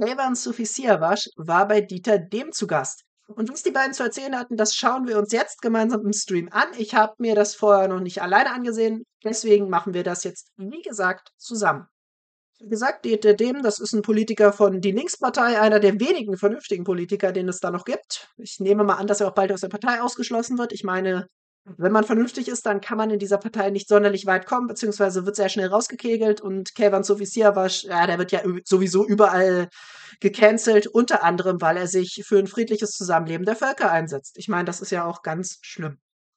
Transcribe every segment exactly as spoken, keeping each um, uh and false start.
Keyvan Sofisiavac war bei Dieter Dehm zu Gast. Und was die beiden zu erzählen hatten, das schauen wir uns jetzt gemeinsam im Stream an. Ich habe mir das vorher noch nicht alleine angesehen, deswegen machen wir das jetzt, wie gesagt, zusammen. Wie gesagt, Dieter Dehm, das ist ein Politiker von die Linkspartei, einer der wenigen vernünftigen Politiker, den es da noch gibt. Ich nehme mal an, dass er auch bald aus der Partei ausgeschlossen wird. Ich meine, wenn man vernünftig ist, dann kann man in dieser Partei nicht sonderlich weit kommen, beziehungsweise wird sehr schnell rausgekegelt. Und Keyvan Sofisiavac, ja, der wird ja ü- sowieso überall gecancelt, unter anderem, weil er sich für ein friedliches Zusammenleben der Völker einsetzt. Ich meine, das ist ja auch ganz schlimm.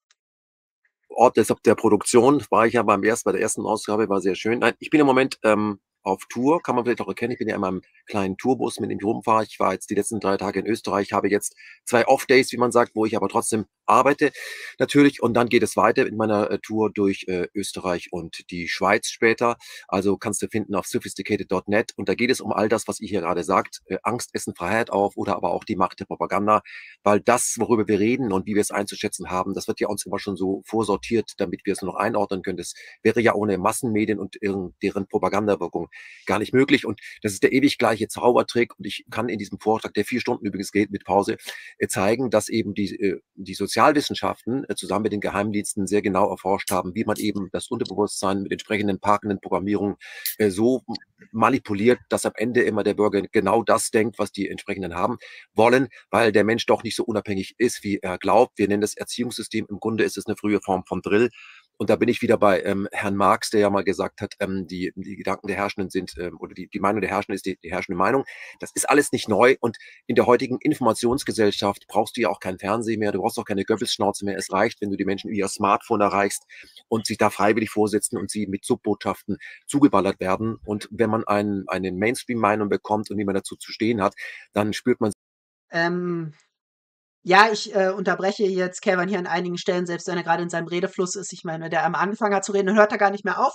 Ort des, der Produktion war ich ja beim ersten, bei der ersten Ausgabe, war sehr schön. Nein, ich bin im Moment ähm, auf Tour, kann man vielleicht auch erkennen. Ich bin ja in meinem kleinen Tourbus, mit dem ich rumfahre. Ich war jetzt die letzten drei Tage in Österreich, habe jetzt zwei Off-Days, wie man sagt, wo ich aber trotzdem arbeite, natürlich. Und dann geht es weiter mit meiner äh, Tour durch äh, Österreich und die Schweiz später. Also kannst du finden auf sophisticated Punkt net. Und da geht es um all das, was ihr hier gerade sagt. Äh, Angst, Essen, Freiheit auf oder aber auch die Macht der Propaganda. Weil das, worüber wir reden und wie wir es einzuschätzen haben, das wird ja uns immer schon so vorsortiert, damit wir es nur noch einordnen können. Das wäre ja ohne Massenmedien und deren Propagandawirkung gar nicht möglich. Und das ist der ewig gleiche Zaubertrick. Und ich kann in diesem Vortrag, der vier Stunden übrigens geht mit Pause, äh, zeigen, dass eben die, äh, die Sozialwissenschaften äh, zusammen mit den Geheimdiensten sehr genau erforscht haben, wie man eben das Unterbewusstsein mit entsprechenden parkenden Programmierungen äh, so manipuliert, dass am Ende immer der Bürger genau das denkt, was die entsprechenden haben wollen, weil der Mensch doch nicht so unabhängig ist, wie er glaubt. Wir nennen das Erziehungssystem. Im Grunde ist es eine frühe Form von Drill. Und da bin ich wieder bei ähm, Herrn Marx, der ja mal gesagt hat, ähm, die, die Gedanken der Herrschenden sind, ähm, oder die, die Meinung der Herrschenden ist die, die herrschende Meinung. Das ist alles nicht neu. Und in der heutigen Informationsgesellschaft brauchst du ja auch kein Fernsehen mehr, du brauchst auch keine Goebbels-Schnauze mehr. Es reicht, wenn du die Menschen über ihr Smartphone erreichst und sich da freiwillig vorsitzen und sie mit Subbotschaften zugeballert werden. Und wenn man ein, eine Mainstream-Meinung bekommt und wie man dazu zu stehen hat, dann spürt man. Ähm, ja, ich äh, unterbreche jetzt Keyvan hier an einigen Stellen, selbst wenn er gerade in seinem Redefluss ist. Ich meine, der am Anfang hat zu reden, dann hört er gar nicht mehr auf.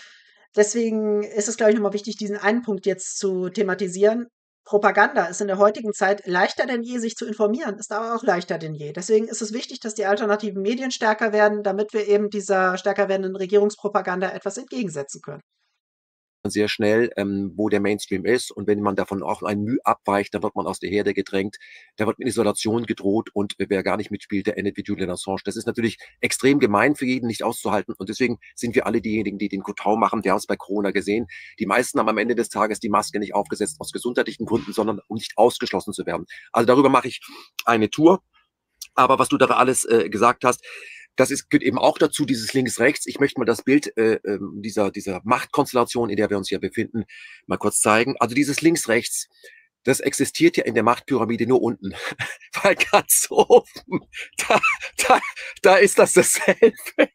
Deswegen ist es, glaube ich, nochmal wichtig, diesen einen Punkt jetzt zu thematisieren. Propaganda ist in der heutigen Zeit leichter denn je, sich zu informieren, ist aber auch leichter denn je. Deswegen ist es wichtig, dass die alternativen Medien stärker werden, damit wir eben dieser stärker werdenden Regierungspropaganda etwas entgegensetzen können. Sehr schnell, ähm, wo der Mainstream ist. Und wenn man davon auch ein Mühe abweicht, dann wird man aus der Herde gedrängt, da wird mit Isolation gedroht und wer gar nicht mitspielt, der endet wie Julian Assange. Das ist natürlich extrem gemein für jeden, nicht auszuhalten. Und deswegen sind wir alle diejenigen, die den Kotau machen. Wir haben es bei Corona gesehen. Die meisten haben am Ende des Tages die Maske nicht aufgesetzt aus gesundheitlichen Gründen, sondern um nicht ausgeschlossen zu werden. Also darüber mache ich eine Tour. Aber was du da alles äh, gesagt hast, das ist, gehört eben auch dazu, dieses Links-Rechts. Ich möchte mal das Bild äh, dieser, dieser Machtkonstellation, in der wir uns ja befinden, mal kurz zeigen. Also dieses Links-Rechts, das existiert ja in der Machtpyramide nur unten. Weil ganz oben, da, da, da ist das dasselbe.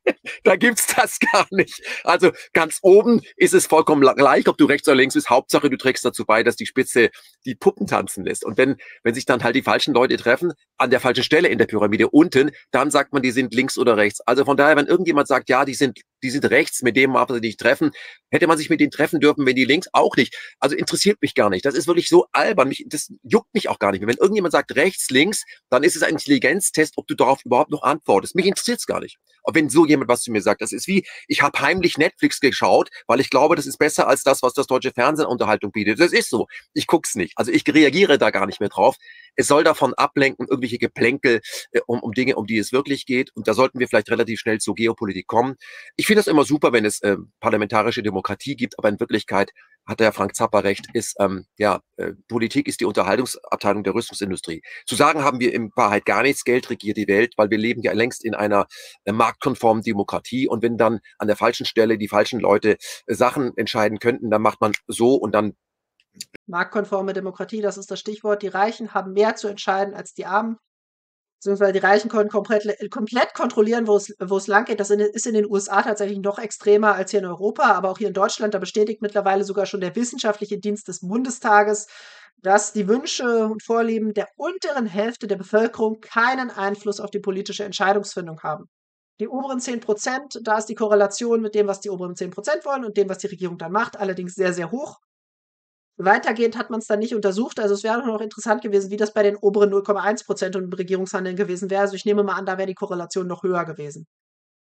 Da gibt's das gar nicht. Also ganz oben ist es vollkommen gleich, ob du rechts oder links bist. Hauptsache, du trägst dazu bei, dass die Spitze die Puppen tanzen lässt. Und wenn, wenn sich dann halt die falschen Leute treffen, an der falschen Stelle in der Pyramide unten, dann sagt man, die sind links oder rechts. Also von daher, wenn irgendjemand sagt, ja, die sind, die sind rechts, mit dem man sie nicht treffen, hätte man sich mit denen treffen dürfen, wenn die links auch nicht. Also interessiert mich gar nicht. Das ist wirklich so albern. Mich, das juckt mich auch gar nicht mehr. Wenn irgendjemand sagt rechts, links, dann ist es ein Intelligenztest, ob du darauf überhaupt noch antwortest. Mich interessiert es gar nicht. Und wenn so jemand was zu mir sagt, das ist wie, ich habe heimlich Netflix geschaut, weil ich glaube, das ist besser als das, was das deutsche Fernsehen Unterhaltung bietet. Das ist so. Ich guck's nicht. Also ich reagiere da gar nicht mehr drauf. Es soll davon ablenken, irgendwelche Geplänkel äh, um, um Dinge, um die es wirklich geht. Und da sollten wir vielleicht relativ schnell zur Geopolitik kommen. Ich finde das immer super, wenn es äh, parlamentarische Demokratie gibt, aber in Wirklichkeit hat der Frank Zappa recht, ist, ähm, ja, äh, Politik ist die Unterhaltungsabteilung der Rüstungsindustrie. Zu sagen haben wir in Wahrheit gar nichts, Geld regiert die Welt, weil wir leben ja längst in einer äh, marktkonformen Demokratie und wenn dann an der falschen Stelle die falschen Leute äh, Sachen entscheiden könnten, dann macht man so und dann. Marktkonforme Demokratie, das ist das Stichwort. Die Reichen haben mehr zu entscheiden als die Armen. Beziehungsweise die Reichen können komplett, komplett kontrollieren, wo es, wo es lang geht. Das ist in den U S A tatsächlich noch extremer als hier in Europa, aber auch hier in Deutschland, da bestätigt mittlerweile sogar schon der wissenschaftliche Dienst des Bundestages, dass die Wünsche und Vorlieben der unteren Hälfte der Bevölkerung keinen Einfluss auf die politische Entscheidungsfindung haben. Die oberen zehn Prozent, da ist die Korrelation mit dem, was die oberen zehn Prozent wollen und dem, was die Regierung dann macht, allerdings sehr, sehr hoch. Weitergehend hat man es dann nicht untersucht. Also es wäre noch interessant gewesen, wie das bei den oberen null Komma eins Prozent und im Regierungshandeln gewesen wäre. Also ich nehme mal an, da wäre die Korrelation noch höher gewesen.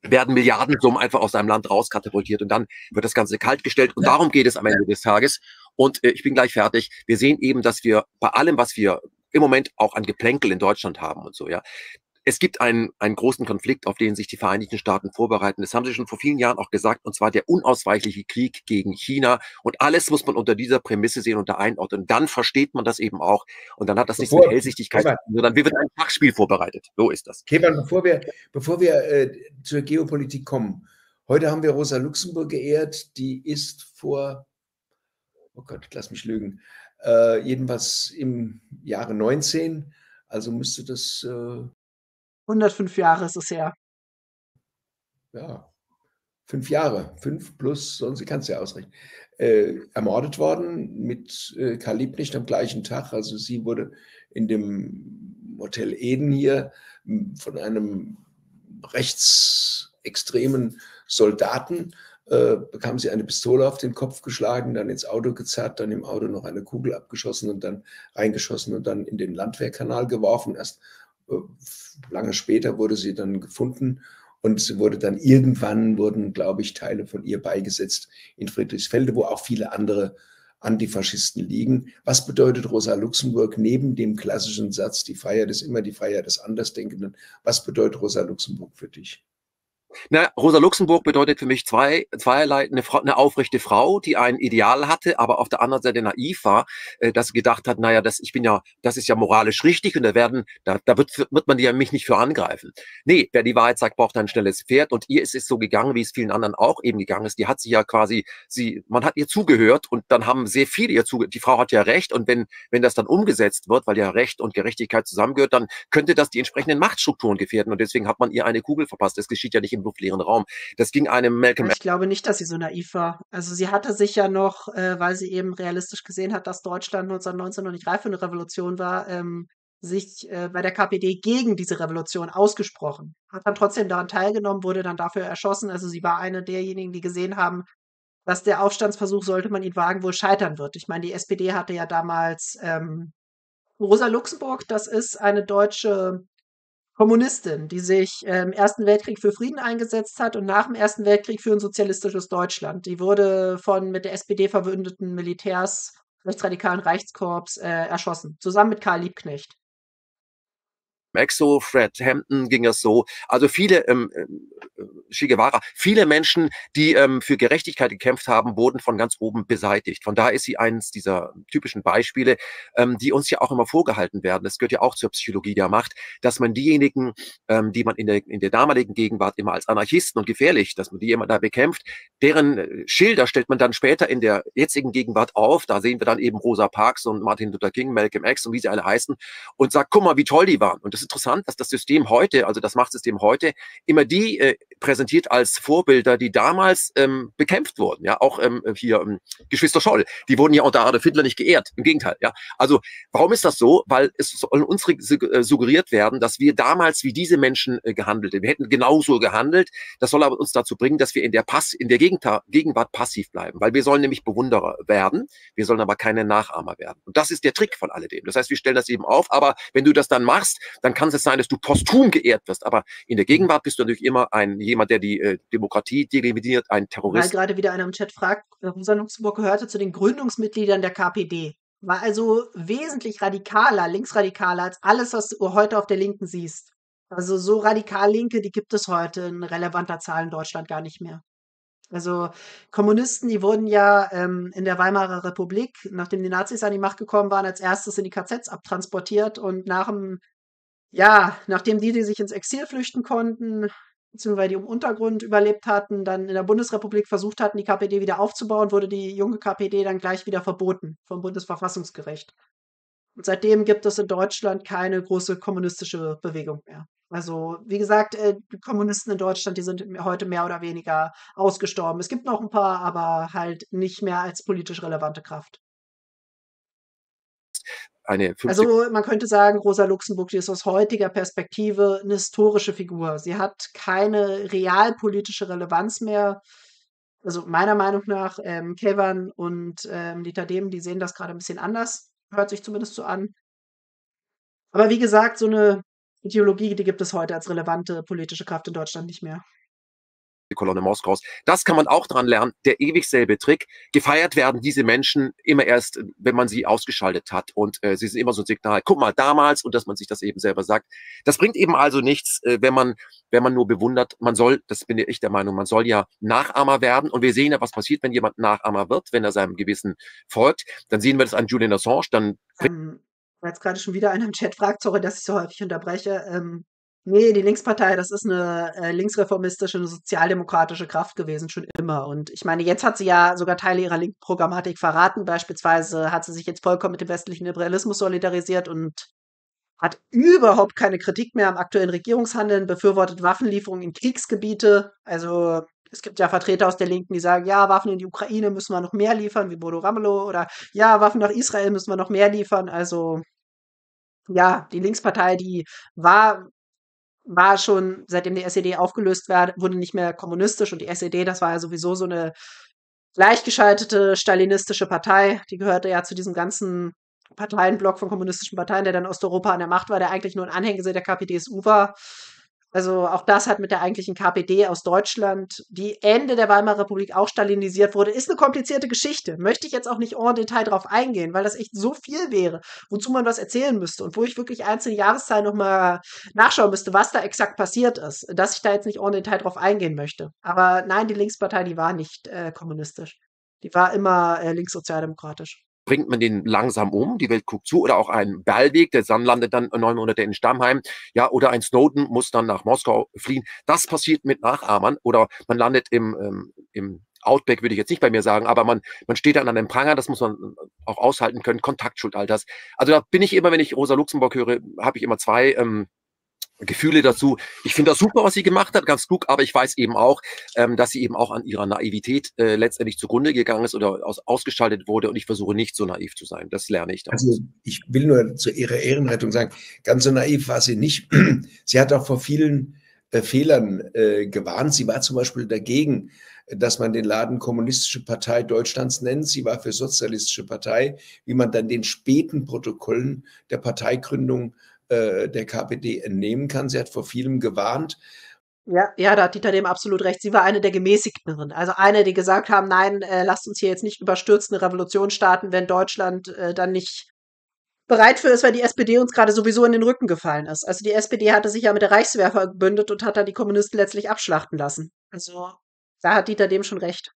werden Milliardensummen einfach aus einem Land rauskatapultiert und dann wird das Ganze kaltgestellt und Ja. darum geht es am Ende des Tages. Und äh, ich bin gleich fertig. Wir sehen eben, dass wir bei allem, was wir im Moment auch an Geplänkel in Deutschland haben und so, ja, es gibt einen, einen großen Konflikt, auf den sich die Vereinigten Staaten vorbereiten. Das haben sie schon vor vielen Jahren auch gesagt, und zwar der unausweichliche Krieg gegen China. Und alles muss man unter dieser Prämisse sehen und da einordnen. Und dann versteht man das eben auch. Und dann hat das nichts mit Bevor, Hellsichtigkeit, Kevan, sondern wie wird ein Schachspiel vorbereitet. So ist das. Kevan, bevor wir, bevor wir äh, zur Geopolitik kommen, heute haben wir Rosa Luxemburg geehrt, die ist vor, oh Gott, lass mich lügen, äh, jedenfalls im Jahre neunzehn, also müsste das, äh, hundertfünf Jahre ist es her. ja, fünf Jahre, fünf plus, sonst sie kann es ja ausrechnen, äh, ermordet worden mit äh, Karl Liebknecht am gleichen Tag. Also sie wurde in dem Hotel Eden hier m, von einem rechtsextremen Soldaten, äh, bekam sie eine Pistole auf den Kopf geschlagen, dann ins Auto gezerrt, dann im Auto noch eine Kugel abgeschossen und dann reingeschossen und dann in den Landwehrkanal geworfen. Erst äh, lange später wurde sie dann gefunden. Und sie wurde dann irgendwann, wurden, glaube ich, Teile von ihr beigesetzt in Friedrichsfelde, wo auch viele andere Antifaschisten liegen. Was bedeutet Rosa Luxemburg neben dem klassischen Satz, die Freiheit ist immer die Freiheit des Andersdenkenden? Was bedeutet Rosa Luxemburg für dich? Na, Rosa Luxemburg bedeutet für mich zwei, zweierlei, eine, Frau, eine aufrechte Frau, die ein Ideal hatte, aber auf der anderen Seite naiv war, äh, dass sie gedacht hat, naja, das, ich bin ja, das ist ja moralisch richtig und da werden, da, da wird, wird man ja mich nicht für angreifen. Nee, wer die Wahrheit sagt, braucht ein schnelles Pferd und ihr ist es so gegangen, wie es vielen anderen auch eben gegangen ist. Die hat sich ja quasi, sie, man hat ihr zugehört und dann haben sehr viele ihr zugehört. Die Frau hat ja Recht und wenn, wenn das dann umgesetzt wird, weil ja Recht und Gerechtigkeit zusammengehört, dann könnte das die entsprechenden Machtstrukturen gefährden und deswegen hat man ihr eine Kugel verpasst. Das geschieht ja nicht im luftleeren Raum. Das ging einem Malcolm. Ich glaube nicht, dass sie so naiv war. Also sie hatte sich ja noch, äh, weil sie eben realistisch gesehen hat, dass Deutschland neunzehnhundertneunzehn noch nicht reif für eine Revolution war, ähm, sich äh, bei der K P D gegen diese Revolution ausgesprochen. Hat dann trotzdem daran teilgenommen, wurde dann dafür erschossen. Also sie war eine derjenigen, die gesehen haben, dass der Aufstandsversuch, sollte man ihn wagen, wohl scheitern wird. Ich meine, die S P D hatte ja damals ähm, Rosa Luxemburg, das ist eine deutsche Kommunistin, die sich äh, im Ersten Weltkrieg für Frieden eingesetzt hat und nach dem Ersten Weltkrieg für ein sozialistisches Deutschland. Die wurde von mit der S P D verbündeten Militärs, rechtsradikalen Reichskorps äh, erschossen, zusammen mit Karl Liebknecht. Exo, Fred Hampton ging es so. Also viele, ähm, Che Guevara, viele Menschen, die ähm, für Gerechtigkeit gekämpft haben, wurden von ganz oben beseitigt. Von daher ist sie eines dieser typischen Beispiele, ähm, die uns ja auch immer vorgehalten werden. Das gehört ja auch zur Psychologie der Macht, dass man diejenigen, ähm, die man in der, in der damaligen Gegenwart immer als Anarchisten und gefährlich, dass man die immer da bekämpft, deren Schilder stellt man dann später in der jetzigen Gegenwart auf. Da sehen wir dann eben Rosa Parks und Martin Luther King, Malcolm X und wie sie alle heißen und sagt, guck mal, wie toll die waren. Und das ist interessant, dass das System heute, also das Machtsystem heute, immer die äh, präsentiert als Vorbilder, die damals ähm, bekämpft wurden. Ja, auch ähm, hier ähm, Geschwister Scholl, die wurden ja unter Adolf Hitler nicht geehrt. Im Gegenteil. Ja, also warum ist das so? Weil es soll uns suggeriert werden, dass wir damals wie diese Menschen äh, gehandelt haben. Wir hätten genauso gehandelt. Das soll aber uns dazu bringen, dass wir in der Pass in der Gegenwart passiv bleiben, weil wir sollen nämlich Bewunderer werden. Wir sollen aber keine Nachahmer werden. Und das ist der Trick von alledem. Das heißt, wir stellen das eben auf. Aber wenn du das dann machst, dann kann es sein, dass du posthum geehrt wirst. Aber in der Gegenwart bist du natürlich immer ein jemand, der die äh, Demokratie delimitiert, ein Terrorist. Weil gerade wieder einer im Chat fragt, Rosa Luxemburg gehörte zu den Gründungsmitgliedern der K P D. War also wesentlich radikaler, linksradikaler als alles, was du heute auf der Linken siehst. Also so radikal Linke, die gibt es heute in relevanter Zahl in Deutschland gar nicht mehr. Also Kommunisten, die wurden ja ähm, in der Weimarer Republik, nachdem die Nazis an die Macht gekommen waren, als erstes in die K Zs abtransportiert und nach dem Ja, nachdem die, die sich ins Exil flüchten konnten, beziehungsweise die im Untergrund überlebt hatten, dann in der Bundesrepublik versucht hatten, die K P D wieder aufzubauen, wurde die junge K P D dann gleich wieder verboten vom Bundesverfassungsgericht. Und seitdem gibt es in Deutschland keine große kommunistische Bewegung mehr. Also, wie gesagt, äh, die Kommunisten in Deutschland, die sind heute mehr oder weniger ausgestorben. Es gibt noch ein paar, aber halt nicht mehr als politisch relevante Kraft. Eine Also man könnte sagen, Rosa Luxemburg, die ist aus heutiger Perspektive eine historische Figur. Sie hat keine realpolitische Relevanz mehr. Also meiner Meinung nach, ähm, Kevan und ähm, Dieter Dehm, die sehen das gerade ein bisschen anders. Hört sich zumindest so an. Aber wie gesagt, so eine Ideologie, die gibt es heute als relevante politische Kraft in Deutschland nicht mehr. die Kolonne Moskaus. Das kann man auch dran lernen. Der ewig selbe Trick. Gefeiert werden diese Menschen immer erst, wenn man sie ausgeschaltet hat. Und äh, sie sind immer so ein Signal. Guck mal, damals, und dass man sich das eben selber sagt. Das bringt eben also nichts, äh, wenn man, wenn man nur bewundert. Man soll, das bin ich der Meinung, man soll ja Nachahmer werden. Und wir sehen ja, was passiert, wenn jemand Nachahmer wird, wenn er seinem Gewissen folgt. Dann sehen wir das an Julian Assange. Dann Ähm, weil jetzt gerade schon wieder einer im Chat fragt, sorry, dass ich so häufig unterbreche. Ähm, nee, die Linkspartei, das ist eine äh, linksreformistische, eine sozialdemokratische Kraft gewesen, schon immer. Und ich meine, jetzt hat sie ja sogar Teile ihrer linken Programmatik verraten. Beispielsweise hat sie sich jetzt vollkommen mit dem westlichen Liberalismus solidarisiert und hat überhaupt keine Kritik mehr am aktuellen Regierungshandeln, befürwortet Waffenlieferungen in Kriegsgebiete. Also es gibt ja Vertreter aus der Linken, die sagen, ja, Waffen in die Ukraine müssen wir noch mehr liefern, wie Bodo Ramelow, oder ja, Waffen nach Israel müssen wir noch mehr liefern. Also ja, die Linkspartei, die war, war schon, seitdem die S E D aufgelöst war, wurde nicht mehr kommunistisch, und die S E D, das war ja sowieso so eine gleichgeschaltete stalinistische Partei. Die gehörte ja zu diesem ganzen Parteienblock von kommunistischen Parteien, der dann Osteuropa an der Macht war, der eigentlich nur ein Anhängsel der K P D S U war. Also auch das hat mit der eigentlichen K P D aus Deutschland, die Ende der Weimarer Republik auch stalinisiert wurde, ist eine komplizierte Geschichte. Möchte ich jetzt auch nicht en Detail drauf eingehen, weil das echt so viel wäre, wozu man was erzählen müsste und wo ich wirklich einzelne Jahreszahlen nochmal nachschauen müsste, was da exakt passiert ist, dass ich da jetzt nicht en Detail drauf eingehen möchte. Aber nein, die Linkspartei, die war nicht äh, kommunistisch. Die war immer äh, linkssozialdemokratisch. Bringt man den langsam um, die Welt guckt zu, oder auch ein Ballweg, der dann landet dann neun Monate in Stammheim, ja, oder ein Snowden muss dann nach Moskau fliehen. Das passiert mit Nachahmern, oder man landet im, ähm, im Outback, würde ich jetzt nicht bei mir sagen, aber man, man steht dann an einem Pranger, das muss man auch aushalten können, Kontaktschuld, all das. Also da bin ich immer, wenn ich Rosa Luxemburg höre, habe ich immer zwei ähm, Gefühle dazu. Ich finde das super, was sie gemacht hat, ganz klug, aber ich weiß eben auch, ähm, dass sie eben auch an ihrer Naivität äh, letztendlich zugrunde gegangen ist oder aus, ausgeschaltet wurde, und ich versuche nicht so naiv zu sein. Das lerne ich da. Also ich will nur zu ihrer Ehrenrettung sagen, ganz so naiv war sie nicht. Sie hat auch vor vielen äh, Fehlern äh, gewarnt. Sie war zum Beispiel dagegen, dass man den Laden Kommunistische Partei Deutschlands nennt. Sie war für Sozialistische Partei, wie man dann den späten Protokollen der Parteigründung der K P D entnehmen kann. Sie hat vor vielem gewarnt. Ja, ja, da hat Dieter Dehm absolut recht. Sie war eine der Gemäßigteren. Also eine, die gesagt haben, nein, äh, lasst uns hier jetzt nicht überstürzt eine Revolution starten, wenn Deutschland äh, dann nicht bereit für ist, weil die S P D uns gerade sowieso in den Rücken gefallen ist. Also die S P D hatte sich ja mit der Reichswehr verbündet und hat dann die Kommunisten letztlich abschlachten lassen. Also da hat Dieter Dehm schon recht.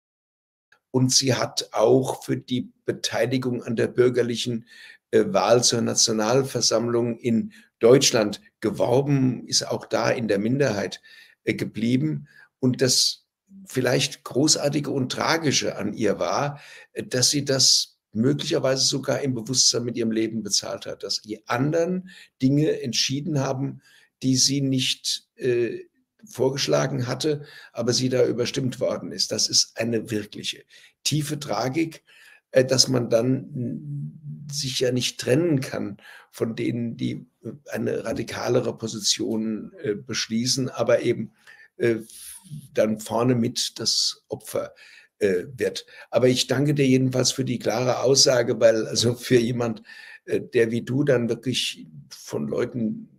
Und sie hat auch für die Beteiligung an der bürgerlichen äh, Wahl zur Nationalversammlung in Deutschland geworben, ist auch da in der Minderheit äh, geblieben. Und das vielleicht Großartige und Tragische an ihr war, äh, dass sie das möglicherweise sogar im Bewusstsein mit ihrem Leben bezahlt hat, dass die anderen Dinge entschieden haben, die sie nicht äh, vorgeschlagen hatte, aber sie da überstimmt worden ist. Das ist eine wirkliche tiefe Tragik, äh, dass man dann sich ja nicht trennen kann von denen, die eine radikalere Position äh, beschließen, aber eben äh, dann vorne mit das Opfer äh, wird. Aber ich danke dir jedenfalls für die klare Aussage, weil also für jemand, äh, der wie du dann wirklich von Leuten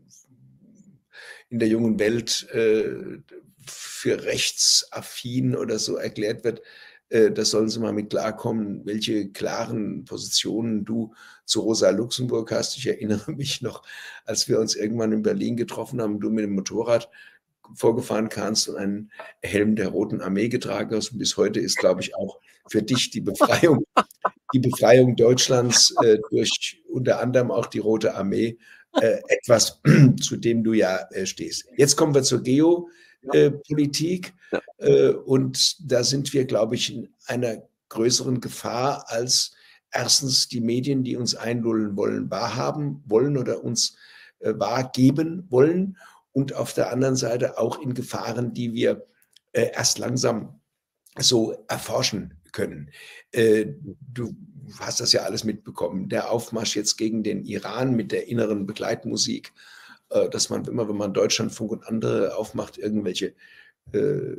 in der jungen Welt äh, für rechtsaffin oder so erklärt wird, äh, da sollen sie mal mit klarkommen, welche klaren Positionen du zu Rosa Luxemburg hast. Ich erinnere mich noch, als wir uns irgendwann in Berlin getroffen haben, du mit dem Motorrad vorgefahren kannst und einen Helm der Roten Armee getragen hast. Und bis heute ist, glaube ich, auch für dich die Befreiung, die Befreiung Deutschlands äh, durch unter anderem auch die Rote Armee äh, etwas, zu dem du ja äh, stehst. Jetzt kommen wir zur Geopolitik Ja. äh, und da sind wir, glaube ich, in einer größeren Gefahr als erstens die Medien, die uns einlullen wollen, wahrhaben wollen oder uns äh, wahrgeben wollen, und auf der anderen Seite auch in Gefahren, die wir äh, erst langsam so erforschen können. Äh, du hast das ja alles mitbekommen. Der Aufmarsch jetzt gegen den Iran mit der inneren Begleitmusik, äh, dass man immer, wenn man Deutschlandfunk und andere aufmacht, irgendwelche äh,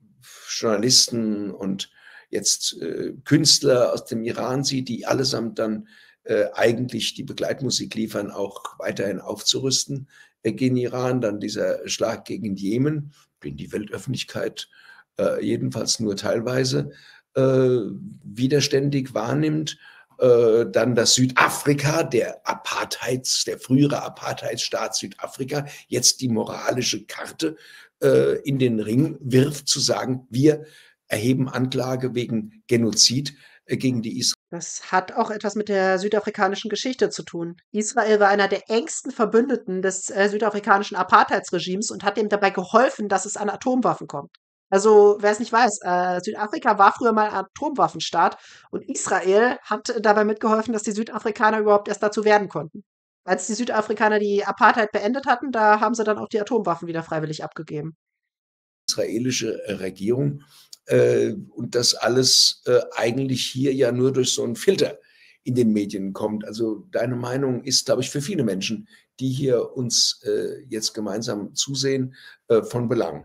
Journalisten und jetzt äh, Künstler aus dem Iran sieht, die allesamt dann äh, eigentlich die Begleitmusik liefern, auch weiterhin aufzurüsten äh, gegen Iran. Dann dieser Schlag gegen Jemen, den die Weltöffentlichkeit äh, jedenfalls nur teilweise äh, widerständig wahrnimmt. Äh, dann das Südafrika, der Apartheids, der frühere Apartheidsstaat Südafrika, jetzt die moralische Karte äh, in den Ring wirft, zu sagen, wir erheben Anklage wegen Genozid äh, gegen die Israelis. Das hat auch etwas mit der südafrikanischen Geschichte zu tun. Israel war einer der engsten Verbündeten des äh, südafrikanischen Apartheidsregimes und hat dem dabei geholfen, dass es an Atomwaffen kommt. Also, wer es nicht weiß, äh, Südafrika war früher mal ein Atomwaffenstaat und Israel hat dabei mitgeholfen, dass die Südafrikaner überhaupt erst dazu werden konnten. Als die Südafrikaner die Apartheid beendet hatten, da haben sie dann auch die Atomwaffen wieder freiwillig abgegeben. Israelische Regierung äh, und das alles äh, eigentlich hier ja nur durch so einen Filter in den Medien kommt. Also deine Meinung ist, glaube ich, für viele Menschen, die hier uns äh, jetzt gemeinsam zusehen, äh, von Belang.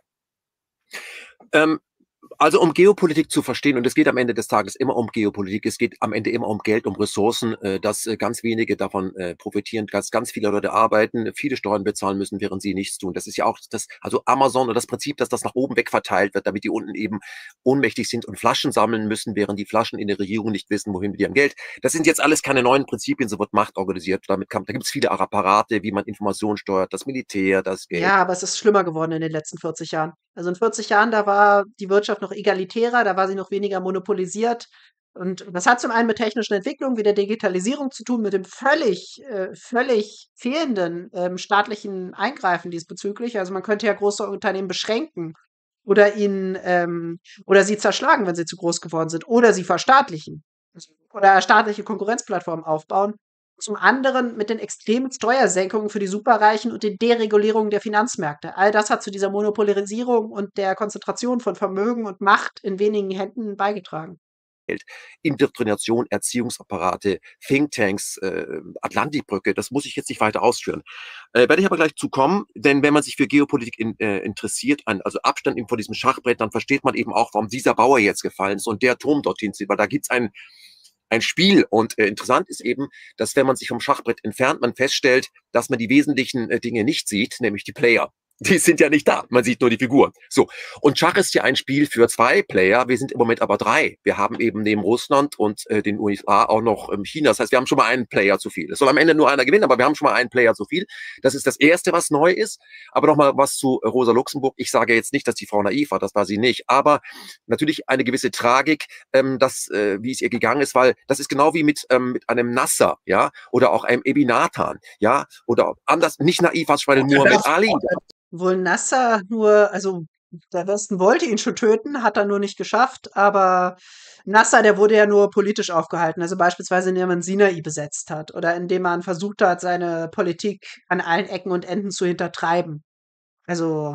Ähm, also um Geopolitik zu verstehen, und es geht am Ende des Tages immer um Geopolitik, es geht am Ende immer um Geld, um Ressourcen, äh, dass äh, ganz wenige davon äh, profitieren, dass ganz viele Leute arbeiten, viele Steuern bezahlen müssen, während sie nichts tun. Das ist ja auch das, also Amazon und das Prinzip, dass das nach oben weg verteilt wird, damit die unten eben ohnmächtig sind und Flaschen sammeln müssen, während die Flaschen in der Regierung nicht wissen, wohin mit ihrem Geld. Das sind jetzt alles keine neuen Prinzipien, so wird Macht organisiert. Damit kann, da gibt es viele Apparate, wie man Informationen steuert, das Militär, das Geld. Ja, aber es ist schlimmer geworden in den letzten vierzig Jahren. Also in vierzig Jahren, da war die Wirtschaft noch egalitärer, da war sie noch weniger monopolisiert. Und das hat zum einen mit technischen Entwicklungen wie der Digitalisierung zu tun, mit dem völlig, äh, völlig fehlenden ähm, staatlichen Eingreifen diesbezüglich. Also man könnte ja große Unternehmen beschränken oder ihnen ähm, oder sie zerschlagen, wenn sie zu groß geworden sind, oder sie verstaatlichen oder staatliche Konkurrenzplattformen aufbauen. Zum anderen mit den extremen Steuersenkungen für die Superreichen und den Deregulierungen der Finanzmärkte. All das hat zu dieser Monopolisierung und der Konzentration von Vermögen und Macht in wenigen Händen beigetragen. Indoktrination, Erziehungsapparate, Thinktanks, äh, Atlantikbrücke, das muss ich jetzt nicht weiter ausführen. Äh, werde ich aber gleich zu kommen, denn wenn man sich für Geopolitik in, äh, interessiert, ein, also Abstand eben vor diesem Schachbrett, dann versteht man eben auch, warum dieser Bauer jetzt gefallen ist und der Turm dorthin zieht, weil da gibt's ein ein Spiel. Und äh, interessant ist eben, dass wenn man sich vom Schachbrett entfernt, man feststellt, dass man die wesentlichen äh, Dinge nicht sieht, nämlich die Player. Die sind ja nicht da. Man sieht nur die Figuren. So. Und Schach ist ja ein Spiel für zwei Player. Wir sind im Moment aber drei. Wir haben eben neben Russland und äh, den U S A auch noch ähm, China. Das heißt, wir haben schon mal einen Player zu viel. Es soll am Ende nur einer gewinnen, aber wir haben schon mal einen Player zu viel. Das ist das Erste, was neu ist. Aber nochmal was zu äh, Rosa Luxemburg. Ich sage jetzt nicht, dass die Frau naiv war. Das war sie nicht. Aber natürlich eine gewisse Tragik, ähm, dass, äh, wie es ihr gegangen ist, weil das ist genau wie mit, ähm, mit einem Nasser, ja, oder auch einem Ebi Nathan, ja, oder anders, nicht naiv, was bei Muhammad Ali. Wohl Nasser nur, also der Westen wollte ihn schon töten, hat er nur nicht geschafft, aber Nasser, der wurde ja nur politisch aufgehalten, also beispielsweise indem man Sinai besetzt hat oder indem man versucht hat, seine Politik an allen Ecken und Enden zu hintertreiben. Also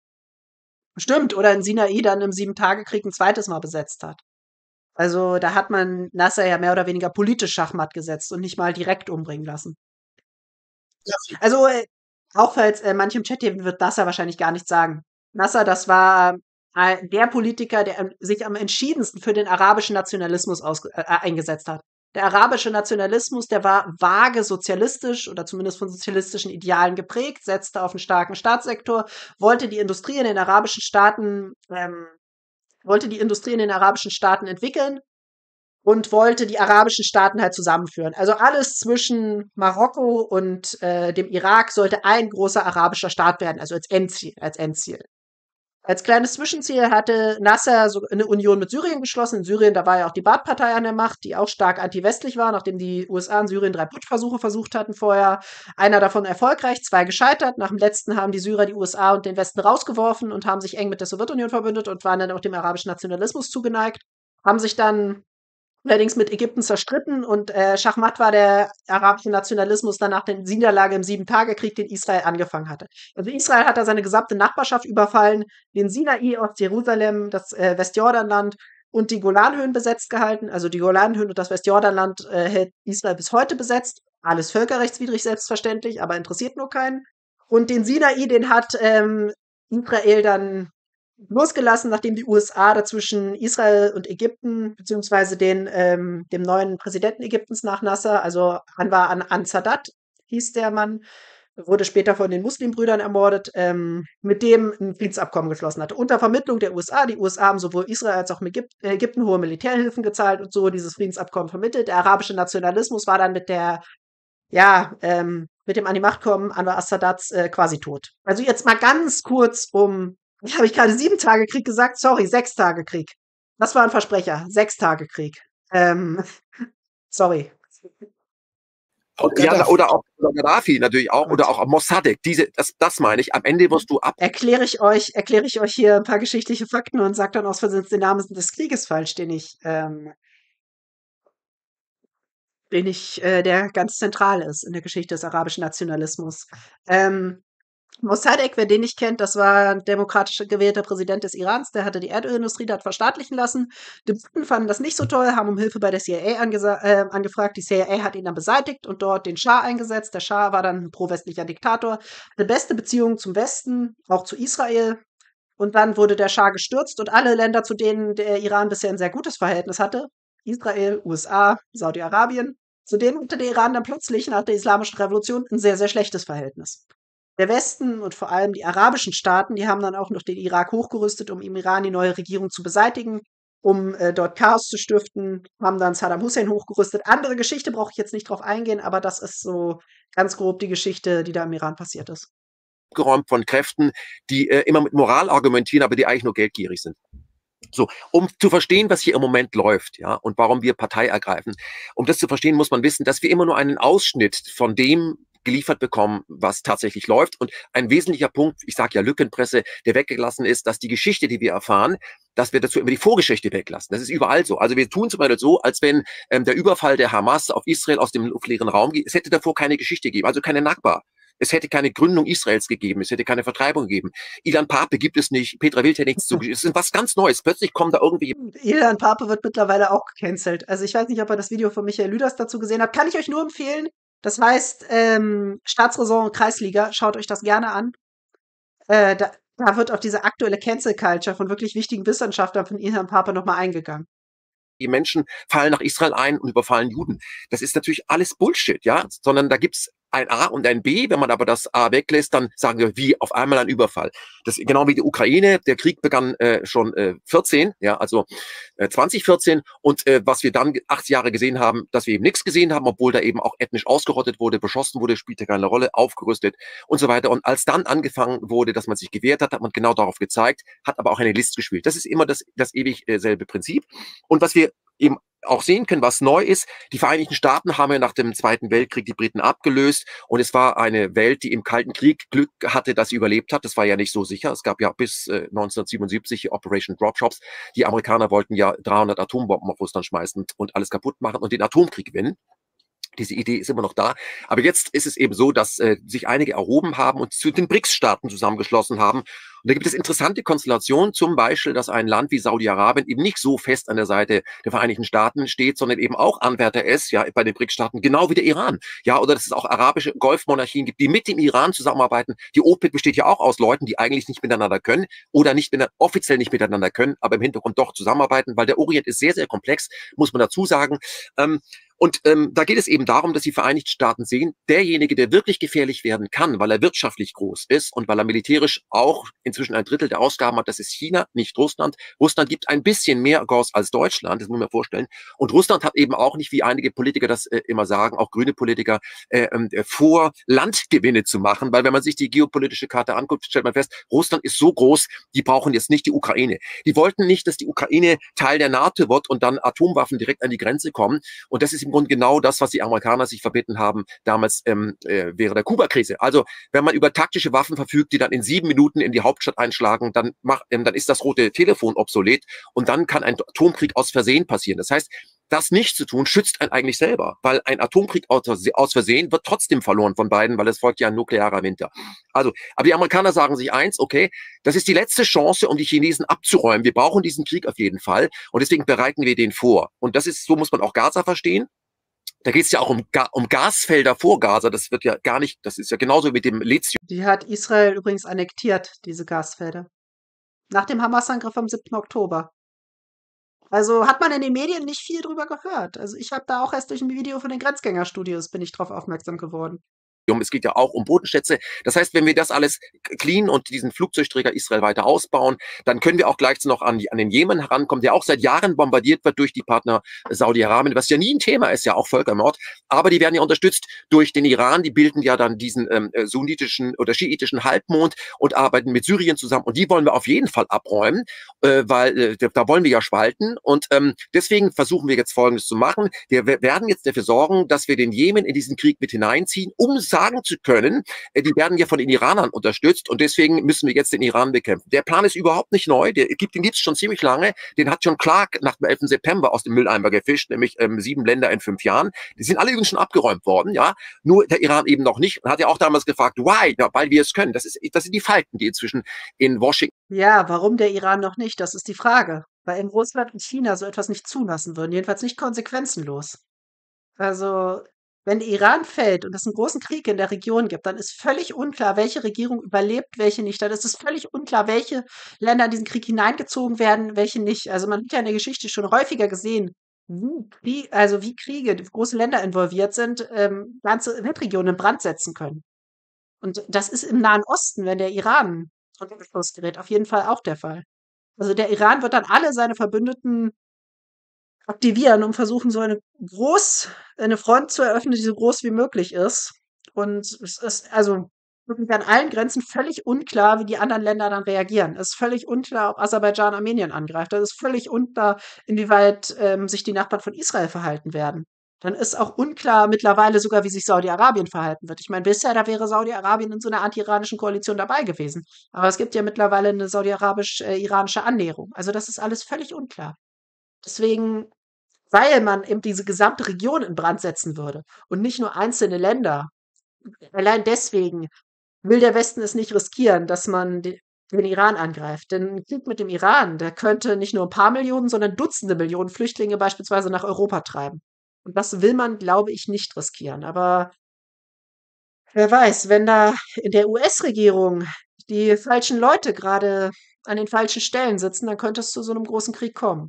stimmt, oder in Sinai dann im Sieben-Tage-Krieg ein zweites Mal besetzt hat. Also da hat man Nasser ja mehr oder weniger politisch Schachmatt gesetzt und nicht mal direkt umbringen lassen. Also äh, auch falls äh, manche im Chat hier wird Nasser wahrscheinlich gar nichts sagen. Nasser, das war äh, der Politiker, der ähm, sich am entschiedensten für den arabischen Nationalismus ausge äh, eingesetzt hat. Der arabische Nationalismus, der war vage sozialistisch oder zumindest von sozialistischen Idealen geprägt, setzte auf einen starken Staatssektor, wollte die Industrie in den arabischen Staaten, ähm, wollte die Industrie in den arabischen Staaten entwickeln und wollte die arabischen Staaten halt zusammenführen. Also alles zwischen Marokko und äh, dem Irak sollte ein großer arabischer Staat werden, also als Endziel, als Endziel. Als kleines Zwischenziel hatte Nasser so eine Union mit Syrien geschlossen. In Syrien, da war ja auch die Baath-Partei an der Macht, die auch stark anti-westlich war, nachdem die U S A in Syrien drei Putschversuche versucht hatten vorher. Einer davon erfolgreich, zwei gescheitert. Nach dem letzten haben die Syrer die U S A und den Westen rausgeworfen und haben sich eng mit der Sowjetunion verbündet und waren dann auch dem arabischen Nationalismus zugeneigt. Haben sich dann allerdings mit Ägypten zerstritten und äh, Schachmatt war der arabische Nationalismus dann nach der Niederlage im Sieben-Tage-Krieg, den Israel angefangen hatte. Also Israel hat da seine gesamte Nachbarschaft überfallen, den Sinai, Ostjerusalem, das äh, Westjordanland und die Golanhöhen besetzt gehalten. Also die Golanhöhen und das Westjordanland äh, hält Israel bis heute besetzt. Alles völkerrechtswidrig selbstverständlich, aber interessiert nur keinen. Und den Sinai, den hat ähm, Israel dann losgelassen, nachdem die U S A dazwischen Israel und Ägypten, beziehungsweise den, ähm, dem neuen Präsidenten Ägyptens nach Nasser, also Anwar an, an Sadat hieß der Mann, wurde später von den Muslimbrüdern ermordet, ähm, mit dem ein Friedensabkommen geschlossen hatte. Unter Vermittlung der U S A. Die U S A haben sowohl Israel als auch Ägyp äh, Ägypten hohe Militärhilfen gezahlt und so dieses Friedensabkommen vermittelt. Der arabische Nationalismus war dann mit der, ja, ähm, mit dem an die Macht kommen Anwar as-Sadats äh, quasi tot. Also jetzt mal ganz kurz um, habe ich gerade sieben Tage Krieg gesagt? Sorry, sechs Tage Krieg. Das war ein Versprecher. Sechs Tage Krieg. Ähm, sorry. Auch Ja, Gaddafi. oder auch oder Gaddafi natürlich auch, Gut. oder auch Mossadegh. Diese, das, das meine ich. Am Ende wirst du ab. Erkläre ich euch, erkläre ich euch hier ein paar geschichtliche Fakten und sage dann aus Versehen den Namen des Krieges falsch, den ich, ähm, den ich, äh, der ganz zentral ist in der Geschichte des arabischen Nationalismus. Ähm, Mossadegh, wer den nicht kennt, das war ein demokratisch gewählter Präsident des Irans, der hatte die Erdölindustrie dort verstaatlichen lassen. Die Briten fanden das nicht so toll, haben um Hilfe bei der C I A angesa- äh, angefragt. Die C I A hat ihn dann beseitigt und dort den Schah eingesetzt. Der Schah war dann ein pro-westlicher Diktator, hatte beste Beziehungen zum Westen, auch zu Israel. Und dann wurde der Schah gestürzt und alle Länder, zu denen der Iran bisher ein sehr gutes Verhältnis hatte, Israel, U S A, Saudi-Arabien, zu denen hatte der Iran dann plötzlich nach der Islamischen Revolution ein sehr, sehr schlechtes Verhältnis. Der Westen und vor allem die arabischen Staaten, die haben dann auch noch den Irak hochgerüstet, um im Iran die neue Regierung zu beseitigen, um äh, dort Chaos zu stiften, haben dann Saddam Hussein hochgerüstet. Andere Geschichte brauche ich jetzt nicht drauf eingehen, aber das ist so ganz grob die Geschichte, die da im Iran passiert ist. Geräumt von Kräften, die äh, immer mit Moral argumentieren, aber die eigentlich nur geldgierig sind. So, um zu verstehen, was hier im Moment läuft, ja, und warum wir Partei ergreifen, um das zu verstehen, muss man wissen, dass wir immer nur einen Ausschnitt von dem geliefert bekommen, was tatsächlich läuft. Und ein wesentlicher Punkt, ich sage ja Lückenpresse, der weggelassen ist, dass die Geschichte, die wir erfahren, dass wir dazu über die Vorgeschichte weglassen. Das ist überall so. Also wir tun zum Beispiel so, als wenn ähm, der Überfall der Hamas auf Israel aus dem luftleeren Raum geht. Es hätte davor keine Geschichte gegeben, also keine Nakba. Es hätte keine Gründung Israels gegeben, es hätte keine Vertreibung gegeben. Ilan Pape gibt es nicht, Petra Wild hätte nichts zugeschrieben. Es ist was ganz Neues. Plötzlich kommen da irgendwie... Ilan Pape wird mittlerweile auch gecancelt. Also ich weiß nicht, ob ihr das Video von Michael Lüders dazu gesehen habt. Kann ich euch nur empfehlen. Das heißt ähm, Staatsräson und Kreisliga. Schaut euch das gerne an. Äh, da, da wird auf diese aktuelle Cancel Culture von wirklich wichtigen Wissenschaftlern von Ilan Pape nochmal eingegangen. Die Menschen fallen nach Israel ein und überfallen Juden. Das ist natürlich alles Bullshit, ja, sondern da gibt's ein A und ein B. Wenn man aber das A weglässt, dann sagen wir, wie auf einmal ein Überfall. Das genau wie die Ukraine. Der Krieg begann äh, schon äh, vierzehn, ja, also äh, zwanzig vierzehn. Und äh, was wir dann acht Jahre gesehen haben, dass wir eben nichts gesehen haben, obwohl da eben auch ethnisch ausgerottet wurde, beschossen wurde, spielte keine Rolle, aufgerüstet und so weiter. Und als dann angefangen wurde, dass man sich gewehrt hat, hat man genau darauf gezeigt, hat aber auch eine List gespielt. Das ist immer das, das ewig äh, selbe Prinzip. Und was wir eben auch sehen können, was neu ist. Die Vereinigten Staaten haben ja nach dem Zweiten Weltkrieg die Briten abgelöst und es war eine Welt, die im Kalten Krieg Glück hatte, dass sie überlebt hat. Das war ja nicht so sicher. Es gab ja bis äh, neunzehnhundertsiebenundsiebzig Operation Dropshops. Die Amerikaner wollten ja dreihundert Atombomben auf Russland schmeißen und alles kaputt machen und den Atomkrieg gewinnen. Diese Idee ist immer noch da. Aber jetzt ist es eben so, dass äh, sich einige erhoben haben und zu den BRICS-Staaten zusammengeschlossen haben. Und da gibt es interessante Konstellationen, zum Beispiel, dass ein Land wie Saudi-Arabien eben nicht so fest an der Seite der Vereinigten Staaten steht, sondern eben auch Anwärter ist, ja, bei den BRICS-Staaten, genau wie der Iran. Ja, oder dass es auch arabische Golfmonarchien gibt, die mit dem Iran zusammenarbeiten. Die OPEC besteht ja auch aus Leuten, die eigentlich nicht miteinander können oder nicht mit, offiziell nicht miteinander können, aber im Hintergrund doch zusammenarbeiten, weil der Orient ist sehr, sehr komplex, muss man dazu sagen. Ähm, Und ähm, da geht es eben darum, dass die Vereinigten Staaten sehen, derjenige, der wirklich gefährlich werden kann, weil er wirtschaftlich groß ist und weil er militärisch auch inzwischen ein Drittel der Ausgaben hat, das ist China, nicht Russland. Russland gibt ein bisschen mehr Gas als Deutschland, das muss man mir vorstellen. Und Russland hat eben auch nicht, wie einige Politiker das äh, immer sagen, auch grüne Politiker, äh, äh, vor, Landgewinne zu machen, weil wenn man sich die geopolitische Karte anguckt, stellt man fest, Russland ist so groß, die brauchen jetzt nicht die Ukraine. Die wollten nicht, dass die Ukraine Teil der NATO wird und dann Atomwaffen direkt an die Grenze kommen. Und das ist im Grunde genau das, was die Amerikaner sich verbeten haben, damals ähm, äh, während der Kuba-Krise. Also, wenn man über taktische Waffen verfügt, die dann in sieben Minuten in die Hauptstadt einschlagen, dann, macht, ähm, dann ist das rote Telefon obsolet und dann kann ein Atomkrieg aus Versehen passieren. Das heißt, das nicht zu tun, schützt einen eigentlich selber, weil ein Atomkrieg aus Versehen wird trotzdem verloren von beiden, weil es folgt ja ein nuklearer Winter. Also, aber die Amerikaner sagen sich eins, okay, das ist die letzte Chance, um die Chinesen abzuräumen. Wir brauchen diesen Krieg auf jeden Fall und deswegen bereiten wir den vor. Und das ist, so muss man auch Gaza verstehen. Da geht es ja auch um, Ga um Gasfelder vor Gaza. Das wird ja gar nicht, das ist ja genauso mit dem Lithium. Die hat Israel übrigens annektiert, diese Gasfelder. Nach dem Hamas-Angriff am siebten Oktober. Also hat man in den Medien nicht viel drüber gehört. Also ich habe da auch erst durch ein Video von den Grenzgängerstudios bin ich drauf aufmerksam geworden. Es geht ja auch um Bodenschätze. Das heißt, wenn wir das alles clean und diesen Flugzeugträger Israel weiter ausbauen, dann können wir auch gleich noch an, die, an den Jemen herankommen, der auch seit Jahren bombardiert wird durch die Partner Saudi-Arabien, was ja nie ein Thema ist, ja auch Völkermord. Aber die werden ja unterstützt durch den Iran. Die bilden ja dann diesen ähm, sunnitischen oder schiitischen Halbmond und arbeiten mit Syrien zusammen. Und die wollen wir auf jeden Fall abräumen, äh, weil äh, da wollen wir ja spalten. Und ähm, deswegen versuchen wir jetzt Folgendes zu machen. Wir werden jetzt dafür sorgen, dass wir den Jemen in diesen Krieg mit hineinziehen, um sagen zu können, die werden ja von den Iranern unterstützt und deswegen müssen wir jetzt den Iran bekämpfen. Der Plan ist überhaupt nicht neu, der gibt, den gibt es schon ziemlich lange, den hat schon Clark nach dem elften September aus dem Mülleimer gefischt, nämlich ähm, sieben Länder in fünf Jahren. Die sind alle übrigens schon abgeräumt worden, ja, nur der Iran eben noch nicht und hat ja auch damals gefragt, why? Ja, weil wir es können. Das ist, das sind die Falten, die inzwischen in Washington. Ja, warum der Iran noch nicht? Das ist die Frage. Weil in Russland und China so etwas nicht zulassen würden, jedenfalls nicht konsequenzenlos. Also, wenn der Iran fällt und es einen großen Krieg in der Region gibt, dann ist völlig unklar, welche Regierung überlebt, welche nicht. Dann ist es völlig unklar, welche Länder in diesen Krieg hineingezogen werden, welche nicht. Also man hat ja in der Geschichte schon häufiger gesehen, wie, Krie- also wie Kriege, die große Länder involviert sind, ähm, ganze Weltregionen in Brand setzen können. Und das ist im Nahen Osten, wenn der Iran unter Beschuss gerät, auf jeden Fall auch der Fall. Also der Iran wird dann alle seine Verbündeten aktivieren, um versuchen, so eine groß eine Front zu eröffnen, die so groß wie möglich ist. Und es ist also wirklich an allen Grenzen völlig unklar, wie die anderen Länder dann reagieren. Es ist völlig unklar, ob Aserbaidschan Armenien angreift. Es ist völlig unklar, inwieweit ähm, sich die Nachbarn von Israel verhalten werden. Dann ist auch unklar mittlerweile sogar, wie sich Saudi-Arabien verhalten wird. Ich meine, bisher, da wäre Saudi-Arabien in so einer anti-iranischen Koalition dabei gewesen. Aber es gibt ja mittlerweile eine saudi-arabisch-iranische Annäherung. Also das ist alles völlig unklar. Deswegen, weil man eben diese gesamte Region in Brand setzen würde und nicht nur einzelne Länder. Allein deswegen will der Westen es nicht riskieren, dass man de- den Iran angreift. Denn ein Krieg mit dem Iran, der könnte nicht nur ein paar Millionen, sondern Dutzende Millionen Flüchtlinge beispielsweise nach Europa treiben. Und das will man, glaube ich, nicht riskieren. Aber wer weiß, wenn da in der U S-Regierung die falschen Leute gerade an den falschen Stellen sitzen, dann könnte es zu so einem großen Krieg kommen.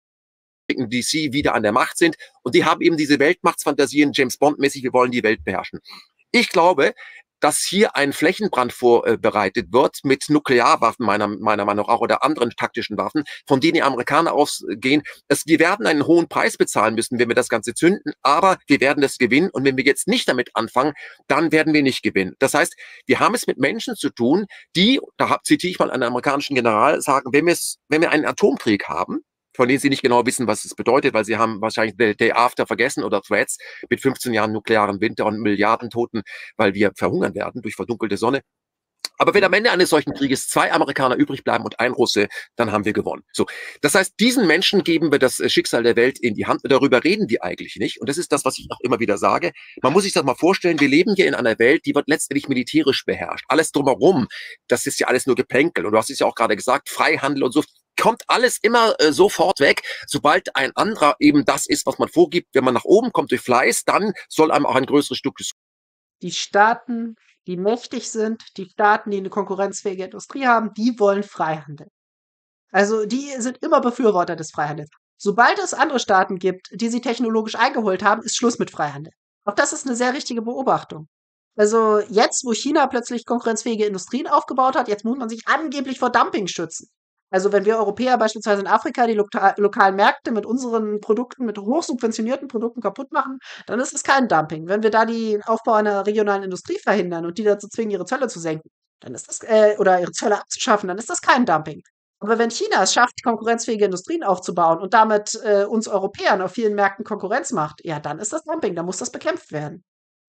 D C wieder an der Macht sind und die haben eben diese Weltmachtsfantasien, James Bond-mäßig, wir wollen die Welt beherrschen. Ich glaube, dass hier ein Flächenbrand vorbereitet wird mit Nuklearwaffen, meiner, meiner Meinung nach auch, oder anderen taktischen Waffen, von denen die Amerikaner ausgehen. Es, wir werden einen hohen Preis bezahlen müssen, wenn wir das Ganze zünden, aber wir werden das gewinnen. Und wenn wir jetzt nicht damit anfangen, dann werden wir nicht gewinnen. Das heißt, wir haben es mit Menschen zu tun, die, da zitiere ich mal einen amerikanischen General, sagen, wenn wir, es, wenn wir einen Atomkrieg haben, von denen sie nicht genau wissen, was es bedeutet, weil sie haben wahrscheinlich The Day After vergessen oder Threats mit fünfzehn Jahren nuklearen Winter und Milliarden Toten, weil wir verhungern werden durch verdunkelte Sonne. Aber wenn am Ende eines solchen Krieges zwei Amerikaner übrig bleiben und ein Russe, dann haben wir gewonnen. So, das heißt, diesen Menschen geben wir das Schicksal der Welt in die Hand. Darüber reden die eigentlich nicht. Und das ist das, was ich auch immer wieder sage. Man muss sich das mal vorstellen, wir leben hier in einer Welt, die wird letztendlich militärisch beherrscht. Alles drumherum, das ist ja alles nur Geplänkel. Und du hast es ja auch gerade gesagt, Freihandel und so, kommt alles immer äh, sofort weg. Sobald ein anderer eben das ist, was man vorgibt, wenn man nach oben kommt durch Fleiß, dann soll einem auch ein größeres Stück des Die Staaten, die mächtig sind, die Staaten, die eine konkurrenzfähige Industrie haben, die wollen Freihandel. Also die sind immer Befürworter des Freihandels. Sobald es andere Staaten gibt, die sie technologisch eingeholt haben, ist Schluss mit Freihandel. Auch das ist eine sehr richtige Beobachtung. Also jetzt, wo China plötzlich konkurrenzfähige Industrien aufgebaut hat, jetzt muss man sich angeblich vor Dumping schützen. Also wenn wir Europäer beispielsweise in Afrika die loka lokalen Märkte mit unseren Produkten, mit hochsubventionierten Produkten kaputt machen, dann ist es kein Dumping. Wenn wir da den Aufbau einer regionalen Industrie verhindern und die dazu zwingen, ihre Zölle zu senken, dann ist das, äh, oder ihre Zölle abzuschaffen, dann ist das kein Dumping. Aber wenn China es schafft, konkurrenzfähige Industrien aufzubauen und damit äh, uns Europäern auf vielen Märkten Konkurrenz macht, ja, dann ist das Dumping, dann muss das bekämpft werden.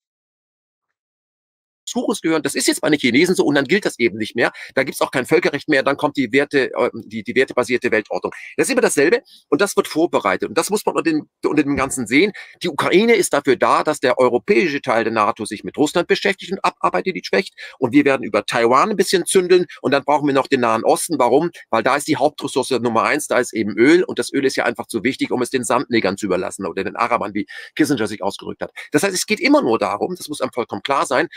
Suchus gehören, das ist jetzt bei den Chinesen so und dann gilt das eben nicht mehr. Da gibt es auch kein Völkerrecht mehr, dann kommt die Werte, die, die wertebasierte Weltordnung. Das ist immer dasselbe und das wird vorbereitet. Und das muss man unter dem, unter dem Ganzen sehen. Die Ukraine ist dafür da, dass der europäische Teil der NATO sich mit Russland beschäftigt und abarbeitet, die schwächt. Und wir werden über Taiwan ein bisschen zündeln und dann brauchen wir noch den Nahen Osten. Warum? Weil da ist die Hauptressource Nummer eins, da ist eben Öl und das Öl ist ja einfach zu wichtig, um es den Sandnegern zu überlassen oder den Arabern, wie Kissinger sich ausgerückt hat. Das heißt, es geht immer nur darum, das muss einem vollkommen klar sein und alles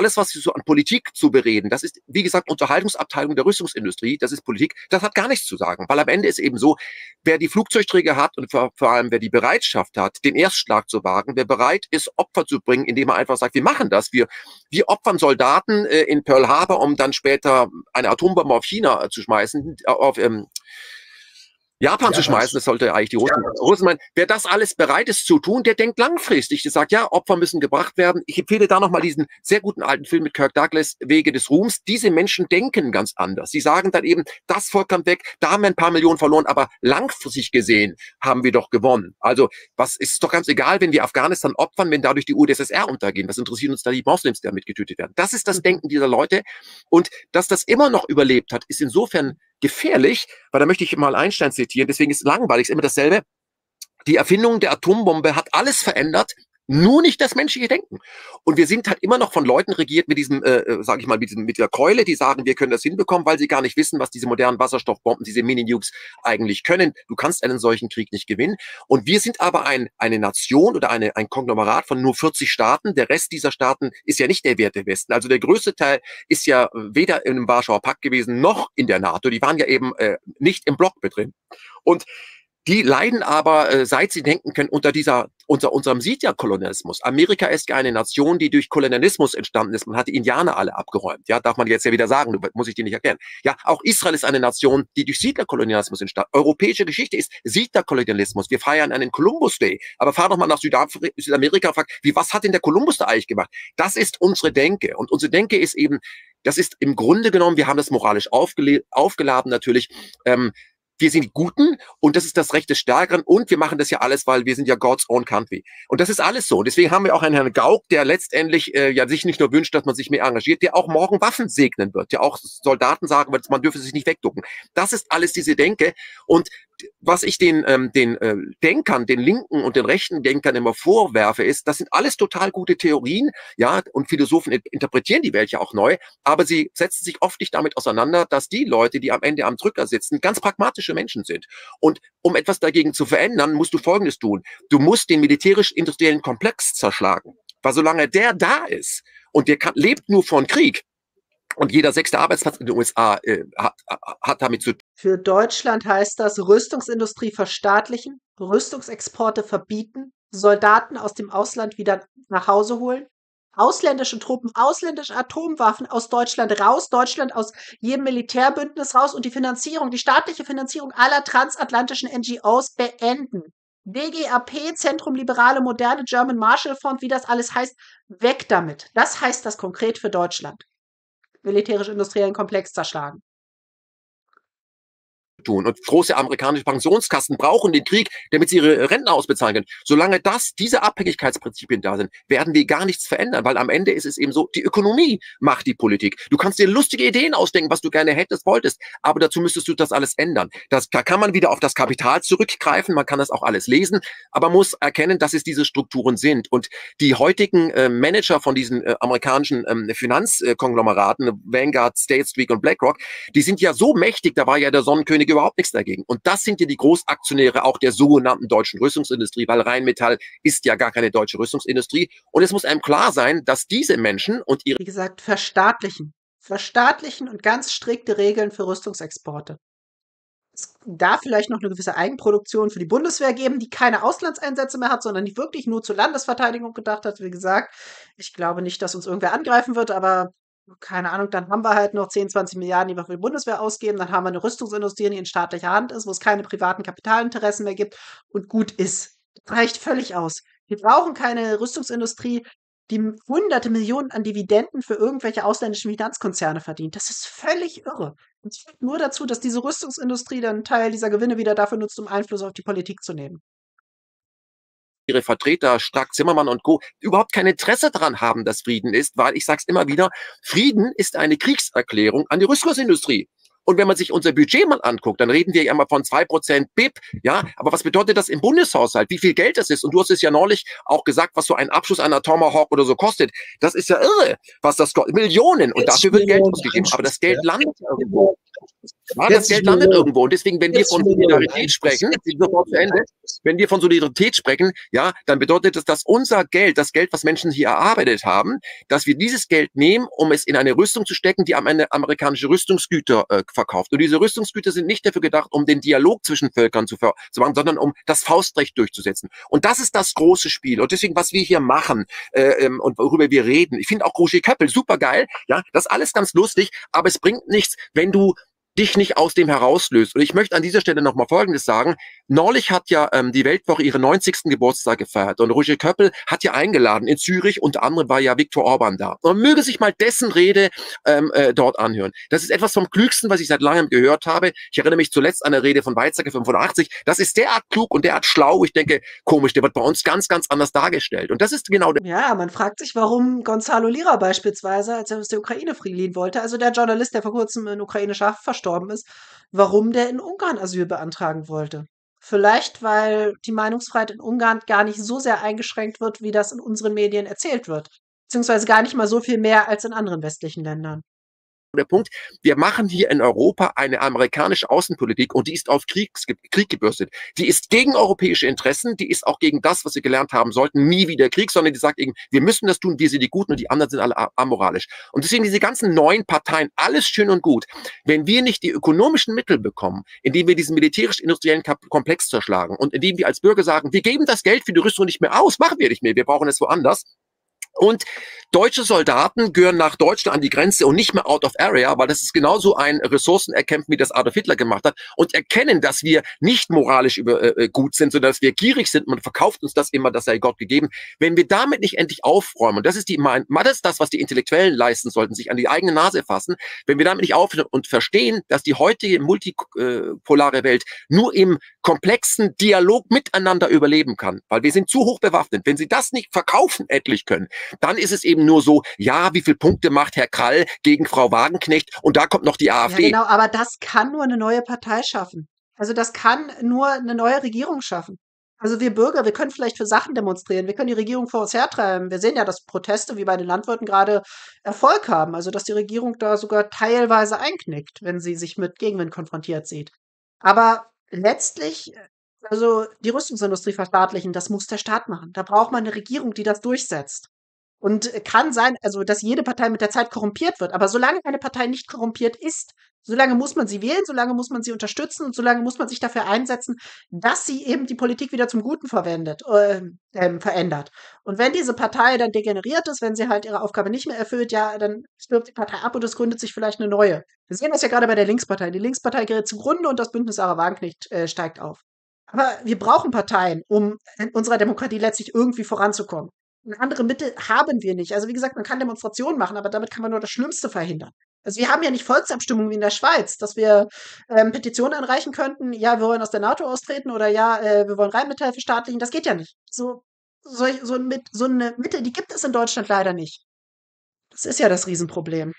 alles, was sie so an Politik zu bereden, das ist, wie gesagt, Unterhaltungsabteilung der Rüstungsindustrie, das ist Politik, das hat gar nichts zu sagen, weil am Ende ist eben so, wer die Flugzeugträger hat und vor, vor allem wer die Bereitschaft hat, den Erstschlag zu wagen, wer bereit ist, Opfer zu bringen, indem er einfach sagt, wir machen das, wir, wir opfern Soldaten äh, in Pearl Harbor, um dann später eine Atombombe auf China äh, zu schmeißen, äh, auf ähm, Japan ja, zu schmeißen, das sollte eigentlich die Russen, ja, Russen meinen. Wer das alles bereit ist zu tun, der denkt langfristig. Der sagt, ja, Opfer müssen gebracht werden. Ich empfehle da nochmal diesen sehr guten alten Film mit Kirk Douglas, Wege des Ruhms. Diese Menschen denken ganz anders. Sie sagen dann eben, das Volk kommt weg, da haben wir ein paar Millionen verloren, aber langfristig gesehen haben wir doch gewonnen. Also, was ist doch ganz egal, wenn wir Afghanistan opfern, wenn dadurch die U d S S R untergehen. Was interessieren uns da die Moslems, die damit getötet werden? Das ist das Denken dieser Leute. Und dass das immer noch überlebt hat, ist insofern gefährlich, weil da möchte ich mal Einstein zitieren, deswegen ist es langweilig, ist immer dasselbe. Die Erfindung der Atombombe hat alles verändert, nur nicht das menschliche Denken. Und wir sind halt immer noch von Leuten regiert mit diesem, äh, sage ich mal, mit, diesem, mit der Keule, die sagen, wir können das hinbekommen, weil sie gar nicht wissen, was diese modernen Wasserstoffbomben, diese Mini-Nukes eigentlich können. Du kannst einen solchen Krieg nicht gewinnen. Und wir sind aber ein, eine Nation oder eine, ein Konglomerat von nur vierzig Staaten. Der Rest dieser Staaten ist ja nicht der Werte Westen. Also der größte Teil ist ja weder im Warschauer Pakt gewesen, noch in der NATO. Die waren ja eben äh, nicht im Block mit drin. Und die leiden aber, äh, seit sie denken können, unter dieser, unter unserem Siedlerkolonialismus. Amerika ist ja eine Nation, die durch Kolonialismus entstanden ist. Man hat die Indianer alle abgeräumt. Ja, darf man jetzt ja wieder sagen, muss ich dir nicht erklären. Ja, auch Israel ist eine Nation, die durch Siedlerkolonialismus entstand. Europäische Geschichte ist Siedlerkolonialismus. Wir feiern einen Columbus Day. Aber fahr doch mal nach Südafrika, Südamerika und frag, wie, was hat denn der Columbus da eigentlich gemacht? Das ist unsere Denke. Und unsere Denke ist eben, das ist im Grunde genommen, wir haben das moralisch aufgeladen natürlich, ähm, wir sind die Guten und das ist das Recht des Stärkeren und wir machen das ja alles, weil wir sind ja God's own country. Und das ist alles so. Und deswegen haben wir auch einen Herrn Gauck, der letztendlich äh, ja sich nicht nur wünscht, dass man sich mehr engagiert, der auch morgen Waffen segnen wird, der auch Soldaten sagen wird, man dürfe sich nicht wegducken. Das ist alles diese Denke. Und was ich den, ähm, den äh, Denkern, den linken und den rechten Denkern immer vorwerfe, ist, das sind alles total gute Theorien, ja, und Philosophen interpretieren die Welt ja auch neu, aber sie setzen sich oft nicht damit auseinander, dass die Leute, die am Ende am Drücker sitzen, ganz pragmatische Menschen sind. Und um etwas dagegen zu verändern, musst du Folgendes tun. Du musst den militärisch-industriellen Komplex zerschlagen. Weil solange der da ist und der kann, lebt nur von Krieg, und jeder sechste Arbeitsplatz in den U S A äh, hat, hat damit zu tun. Für Deutschland heißt das Rüstungsindustrie verstaatlichen, Rüstungsexporte verbieten, Soldaten aus dem Ausland wieder nach Hause holen, ausländische Truppen, ausländische Atomwaffen aus Deutschland raus, Deutschland aus jedem Militärbündnis raus und die Finanzierung, die staatliche Finanzierung aller transatlantischen N G Os beenden. D G A P, Zentrum Liberale Moderne, German Marshall Fund, wie das alles heißt, weg damit. Das heißt das konkret für Deutschland. Militärisch-industriellen Komplex zerschlagen. Tun. Und große amerikanische Pensionskassen brauchen den Krieg, damit sie ihre Rentner ausbezahlen können. Solange das, diese Abhängigkeitsprinzipien da sind, werden wir gar nichts verändern, weil am Ende ist es eben so, die Ökonomie macht die Politik. Du kannst dir lustige Ideen ausdenken, was du gerne hättest, wolltest, aber dazu müsstest du das alles ändern. Das, da kann man wieder auf das Kapital zurückgreifen, man kann das auch alles lesen, aber muss erkennen, dass es diese Strukturen sind. Und die heutigen äh, Manager von diesen äh, amerikanischen ähm, Finanzkonglomeraten, äh, Vanguard, State Street und BlackRock, die sind ja so mächtig, da war ja der Sonnenkönig überhaupt nichts dagegen. Und das sind ja die Großaktionäre auch der sogenannten deutschen Rüstungsindustrie, weil Rheinmetall ist ja gar keine deutsche Rüstungsindustrie. Und es muss einem klar sein, dass diese Menschen und ihre... Wie gesagt, verstaatlichen. Verstaatlichen und ganz strikte Regeln für Rüstungsexporte. Es darf vielleicht noch eine gewisse Eigenproduktion für die Bundeswehr geben, die keine Auslandseinsätze mehr hat, sondern die wirklich nur zur Landesverteidigung gedacht hat. Wie gesagt, ich glaube nicht, dass uns irgendwer angreifen wird, aber keine Ahnung, dann haben wir halt noch zehn, zwanzig Milliarden, die wir für die Bundeswehr ausgeben. Dann haben wir eine Rüstungsindustrie, die in staatlicher Hand ist, wo es keine privaten Kapitalinteressen mehr gibt und gut ist. Das reicht völlig aus. Wir brauchen keine Rüstungsindustrie, die hunderte Millionen an Dividenden für irgendwelche ausländischen Finanzkonzerne verdient. Das ist völlig irre. Und es führt nur dazu, dass diese Rüstungsindustrie dann einen Teil dieser Gewinne wieder dafür nutzt, um Einfluss auf die Politik zu nehmen. Ihre Vertreter, Strack, Zimmermann und Co., überhaupt kein Interesse daran haben, dass Frieden ist, weil ich sage es immer wieder, Frieden ist eine Kriegserklärung an die Rüstungsindustrie. Und wenn man sich unser Budget mal anguckt, dann reden wir ja immer von zwei Prozent B I P, ja, aber was bedeutet das im Bundeshaushalt? Wie viel Geld das ist? Und du hast es ja neulich auch gesagt, was so ein Abschuss einer Tomahawk oder so kostet. Das ist ja irre, was das kostet. Millionen. Und dafür wird Geld ausgegeben. Aber das Geld landet irgendwo. Ja, das Geld landet irgendwo. Und deswegen, wenn wir von Solidarität sprechen, sofort zu Ende, wenn wir von Solidarität sprechen, ja, dann bedeutet das, dass unser Geld, das Geld, was Menschen hier erarbeitet haben, dass wir dieses Geld nehmen, um es in eine Rüstung zu stecken, die am Ende amerikanische Rüstungsgüter äh, verkauft. Und diese Rüstungsgüter sind nicht dafür gedacht, um den Dialog zwischen Völkern zu, zu machen, sondern um das Faustrecht durchzusetzen. Und das ist das große Spiel. Und deswegen, was wir hier machen äh, ähm, und worüber wir reden, ich finde auch Roger Köppel super geil, ja, das ist alles ganz lustig, aber es bringt nichts, wenn du dich nicht aus dem herauslöst. Und ich möchte an dieser Stelle nochmal Folgendes sagen. Neulich hat ja ähm, die Weltwoche ihren neunzigsten Geburtstag gefeiert und Roger Köppel hat ja eingeladen in Zürich, unter anderem war ja Viktor Orban da. Und man möge sich mal dessen Rede ähm, äh, dort anhören. Das ist etwas vom Klügsten, was ich seit langem gehört habe. Ich erinnere mich zuletzt an eine Rede von Weizsäcker fünfundachtzig. Das ist derart klug und derart schlau. Ich denke, komisch, der wird bei uns ganz, ganz anders dargestellt. Und das ist genau der Ja, man fragt sich, warum Gonzalo Lira beispielsweise, als er aus der Ukraine fliehen wollte, also der Journalist, der vor kurzem in ukrainischer Haft verstorben ist, warum der in Ungarn Asyl beantragen wollte. Vielleicht, weil die Meinungsfreiheit in Ungarn gar nicht so sehr eingeschränkt wird, wie das in unseren Medien erzählt wird. Beziehungsweise gar nicht mal so viel mehr als in anderen westlichen Ländern. der Punkt, wir machen hier in Europa eine amerikanische Außenpolitik und die ist auf Kriegs, Krieg gebürstet. Die ist gegen europäische Interessen, die ist auch gegen das, was wir gelernt haben sollten, nie wieder Krieg, sondern die sagt eben, wir müssen das tun, wir sind die Guten und die anderen sind alle amoralisch. Und deswegen diese ganzen neuen Parteien, alles schön und gut. Wenn wir nicht die ökonomischen Mittel bekommen, indem wir diesen militärisch-industriellen Komplex zerschlagen und indem wir als Bürger sagen, wir geben das Geld für die Rüstung nicht mehr aus, machen wir nicht mehr, wir brauchen es woanders. Und deutsche Soldaten gehören nach Deutschland an die Grenze und nicht mehr out of area, weil das ist genauso ein Ressourcenerkämpfen, wie das Adolf Hitler gemacht hat, und erkennen, dass wir nicht moralisch über, äh, gut sind, sondern dass wir gierig sind. Man verkauft uns das immer, das sei Gott gegeben. Wenn wir damit nicht endlich aufräumen, und das ist die, das ist das, was die Intellektuellen leisten sollten, sich an die eigene Nase fassen, wenn wir damit nicht aufhören und verstehen, dass die heutige multipolare Welt nur im komplexen Dialog miteinander überleben kann, weil wir sind zu hoch bewaffnet. Wenn sie das nicht verkaufen endlich können, dann ist es eben nur so, ja, wie viele Punkte macht Herr Krall gegen Frau Wagenknecht und da kommt noch die AfD. Ja, genau, aber das kann nur eine neue Partei schaffen. Also das kann nur eine neue Regierung schaffen. Also wir Bürger, wir können vielleicht für Sachen demonstrieren, wir können die Regierung vor uns hertreiben. Wir sehen ja, dass Proteste wie bei den Landwirten gerade Erfolg haben, also dass die Regierung da sogar teilweise einknickt, wenn sie sich mit Gegenwind konfrontiert sieht. Aber letztlich, also die Rüstungsindustrie verstaatlichen, das muss der Staat machen. Da braucht man eine Regierung, die das durchsetzt. Und kann sein, also dass jede Partei mit der Zeit korrumpiert wird. Aber solange eine Partei nicht korrumpiert ist, solange muss man sie wählen, solange muss man sie unterstützen und solange muss man sich dafür einsetzen, dass sie eben die Politik wieder zum Guten verwendet, äh, ähm, verändert. Und wenn diese Partei dann degeneriert ist, wenn sie halt ihre Aufgabe nicht mehr erfüllt, ja, dann stirbt die Partei ab und es gründet sich vielleicht eine neue. Wir sehen das ja gerade bei der Linkspartei. Die Linkspartei gerät zugrunde und das Bündnis Sarah Wagenknecht äh, steigt auf. Aber wir brauchen Parteien, um in unserer Demokratie letztlich irgendwie voranzukommen. Andere Mittel haben wir nicht. Also wie gesagt, man kann Demonstrationen machen, aber damit kann man nur das Schlimmste verhindern. Also wir haben ja nicht Volksabstimmungen wie in der Schweiz, dass wir ähm, Petitionen einreichen könnten, ja, wir wollen aus der NATO austreten oder ja, äh, wir wollen Rheinmetall verstaatlichen. Das geht ja nicht. So, so, so, mit, so eine Mitte, die gibt es in Deutschland leider nicht. Das ist ja das Riesenproblem.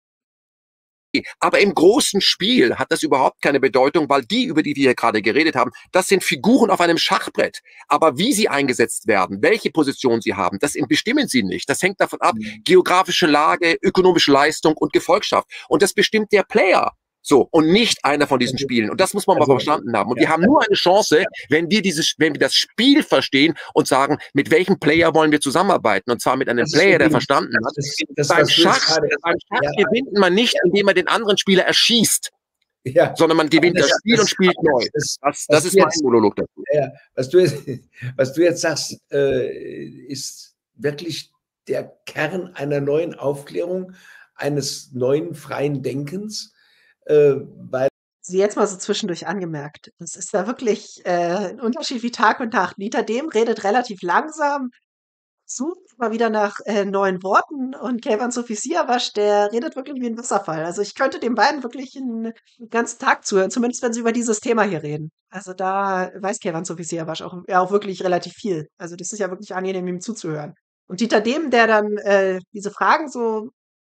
Aber im großen Spiel hat das überhaupt keine Bedeutung, weil die, über die wir hier gerade geredet haben, das sind Figuren auf einem Schachbrett. Aber wie sie eingesetzt werden, welche Position sie haben, das bestimmen sie nicht. Das hängt davon ab, mhm. geografische Lage, ökonomische Leistung und Gefolgschaft. Und das bestimmt der Player. So, und nicht einer von diesen Spielen. Und das muss man mal also, verstanden haben. Und ja, wir haben nur eine Chance, wenn wir dieses, wenn wir das Spiel verstehen und sagen, mit welchem Player wollen wir zusammenarbeiten? Und zwar mit einem Player, der verstanden hat. Das, das, beim Schach, gerade, beim Schach ja. gewinnt man nicht, indem man den anderen Spieler erschießt. Ja. Sondern man gewinnt das, das Spiel das, und spielt das, neu. Das, das, das ist mein Monolog dazu. Ja, was, du jetzt, was du jetzt sagst, äh, ist wirklich der Kern einer neuen Aufklärung, eines neuen freien Denkens. Äh, weil Sie jetzt mal so zwischendurch angemerkt. Das ist da wirklich äh, ein Unterschied wie Tag und Nacht. Nita Dehm redet relativ langsam, sucht mal wieder nach äh, neuen Worten und Keyvan Sofisiavasch, der redet wirklich wie ein Wasserfall. Also ich könnte den beiden wirklich einen, einen ganzen Tag zuhören, zumindest wenn sie über dieses Thema hier reden. Also da weiß Keyvan Sofisiavasch auch, ja, auch wirklich relativ viel. Also das ist ja wirklich angenehm, ihm zuzuhören. Und Dieter Dehm, der dann äh, diese Fragen so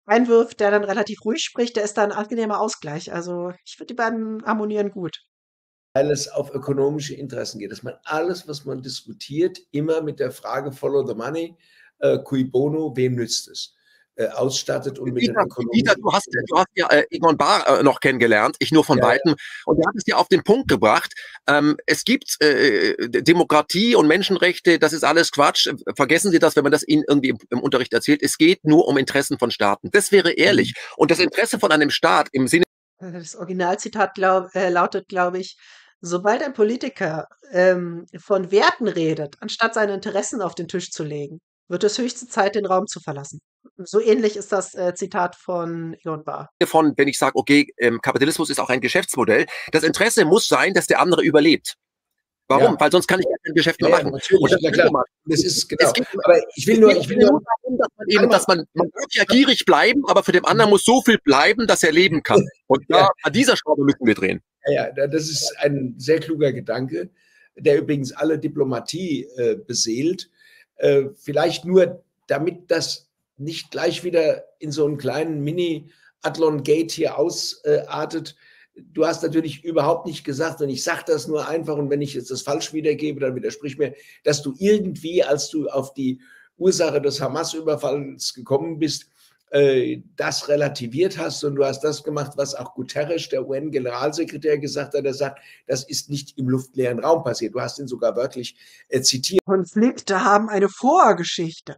einwirft, der dann relativ ruhig spricht, der ist da 'n angenehmer Ausgleich. Also, ich finde, die beiden harmonieren gut. Weil es auf ökonomische Interessen geht, dass man alles, was man diskutiert, immer mit der Frage „Follow the money", äh, cui bono, wem nützt es, äh, ausstattet und mit den Dieter, Dieter, ökonomischen du hast, du hast ja äh, Egon Bahr äh, noch kennengelernt, ich nur von Ja, ja. Weitem. Und er hat es ja auf den Punkt gebracht. Ähm, es gibt äh, Demokratie und Menschenrechte, das ist alles Quatsch. Vergessen Sie das, wenn man das Ihnen irgendwie im, im Unterricht erzählt. Es geht nur um Interessen von Staaten. Das wäre ehrlich. Mhm. Und das Interesse von einem Staat im Sinne Äh, das Originalzitat glaub äh, lautet, glaube ich: „Sobald ein Politiker, ähm, von Werten redet, anstatt seine Interessen auf den Tisch zu legen, wird es höchste Zeit, den Raum zu verlassen." So ähnlich ist das, äh, Zitat von Egon Bahr. von, wenn ich sage, okay, ähm, Kapitalismus ist auch ein Geschäftsmodell, das Interesse muss sein, dass der andere überlebt. Warum? Ja. Weil sonst kann ich kein Geschäft mehr Ja, ja, machen. natürlich, Und das na ist klar. immer- Das ist es genau. geht, Aber ich will es nur, geht ich will nur nur, darum, dass man eben, Warte mal. dass man, man darf ja gierig bleiben, aber für den anderen muss so viel bleiben, dass er leben kann. Und da, Ja. an dieser Schraube müssen wir drehen. Ja, ja, da- das ist ein sehr kluger Gedanke, der übrigens alle Diplomatie äh, beseelt. Äh, vielleicht nur, damit das nicht gleich wieder in so einen kleinen Mini-Adlon-Gate hier ausartet. Du hast natürlich überhaupt nicht gesagt, und ich sage das nur einfach, und wenn ich jetzt das falsch wiedergebe, dann widersprich mir, dass du irgendwie, als du auf die Ursache des Hamas-Überfalls gekommen bist, äh, das relativiert hast, und du hast das gemacht, was auch Guterres, der U N-Generalsekretär, gesagt hat. Er sagt, das ist nicht im luftleeren Raum passiert. Du hast ihn sogar wörtlich äh, zitiert. Konflikte haben eine Vorgeschichte.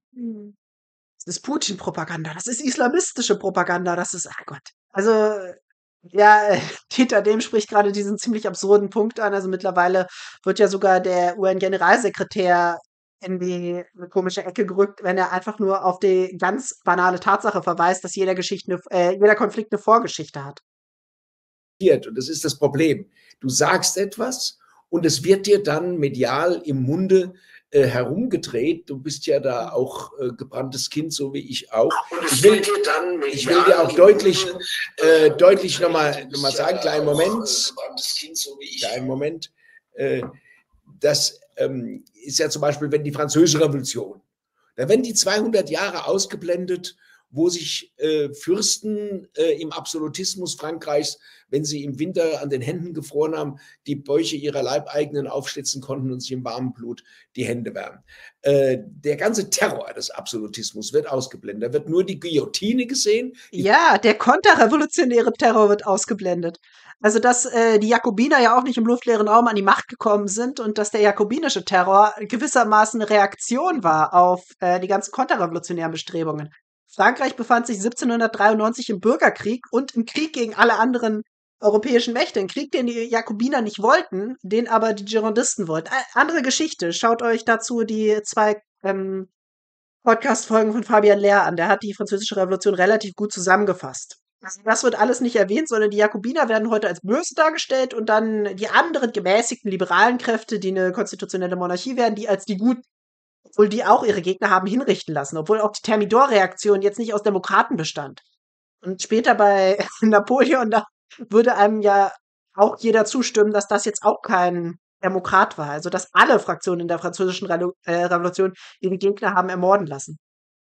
Das ist Putin-Propaganda, das ist islamistische Propaganda, das ist ach Gott. Also, ja, äh, Dieter Dehm spricht gerade diesen ziemlich absurden Punkt an. Also, mittlerweile wird ja sogar der U N-Generalsekretär in die 'ne komische Ecke gerückt, wenn er einfach nur auf die ganz banale Tatsache verweist, dass jeder Geschichte 'ne äh, jeder Konflikt 'ne Vorgeschichte hat. Und das ist das Problem. Du sagst etwas und es wird dir dann medial im Munde äh, herumgedreht. Du bist ja da auch äh, gebranntes Kind, so wie ich auch. Ich will, ich will dir auch deutlich, äh, deutlich nochmal noch mal sagen, kleinen Moment, kleinen Moment, äh, das ähm, ist ja zum Beispiel, wenn die Französische Revolution, da werden die zweihundert Jahre ausgeblendet, wo sich äh, Fürsten äh, im Absolutismus Frankreichs, wenn sie im Winter an den Händen gefroren haben, die Bäuche ihrer Leibeigenen aufschlitzen konnten und sich im warmen Blut die Hände wärmen. Äh, der ganze Terror des Absolutismus wird ausgeblendet. Da wird nur die Guillotine gesehen. Die Ja, der konterrevolutionäre Terror wird ausgeblendet. Also, dass äh, die Jakobiner ja auch nicht im luftleeren Raum an die Macht gekommen sind und dass der jakobinische Terror gewissermaßen eine Reaktion war auf äh, die ganzen konterrevolutionären Bestrebungen. Frankreich befand sich siebzehnhundertdreiundneunzig im Bürgerkrieg und im Krieg gegen alle anderen europäischen Mächte. Ein Krieg, den die Jakobiner nicht wollten, den aber die Girondisten wollten. Äh, andere Geschichte. Schaut euch dazu die zwei ähm, Podcast-Folgen von Fabian Lehr an. Der hat die Französische Revolution relativ gut zusammengefasst. Also das wird alles nicht erwähnt, sondern die Jakobiner werden heute als böse dargestellt und dann die anderen gemäßigten liberalen Kräfte, die eine konstitutionelle Monarchie werden, die als die Guten, obwohl die auch ihre Gegner haben hinrichten lassen, obwohl auch die Thermidor-Reaktion jetzt nicht aus Demokraten bestand. Und später bei Napoleon, da würde einem ja auch jeder zustimmen, dass das jetzt auch kein Demokrat war. Also dass alle Fraktionen in der französischen Relu äh, Revolution ihre Gegner haben ermorden lassen.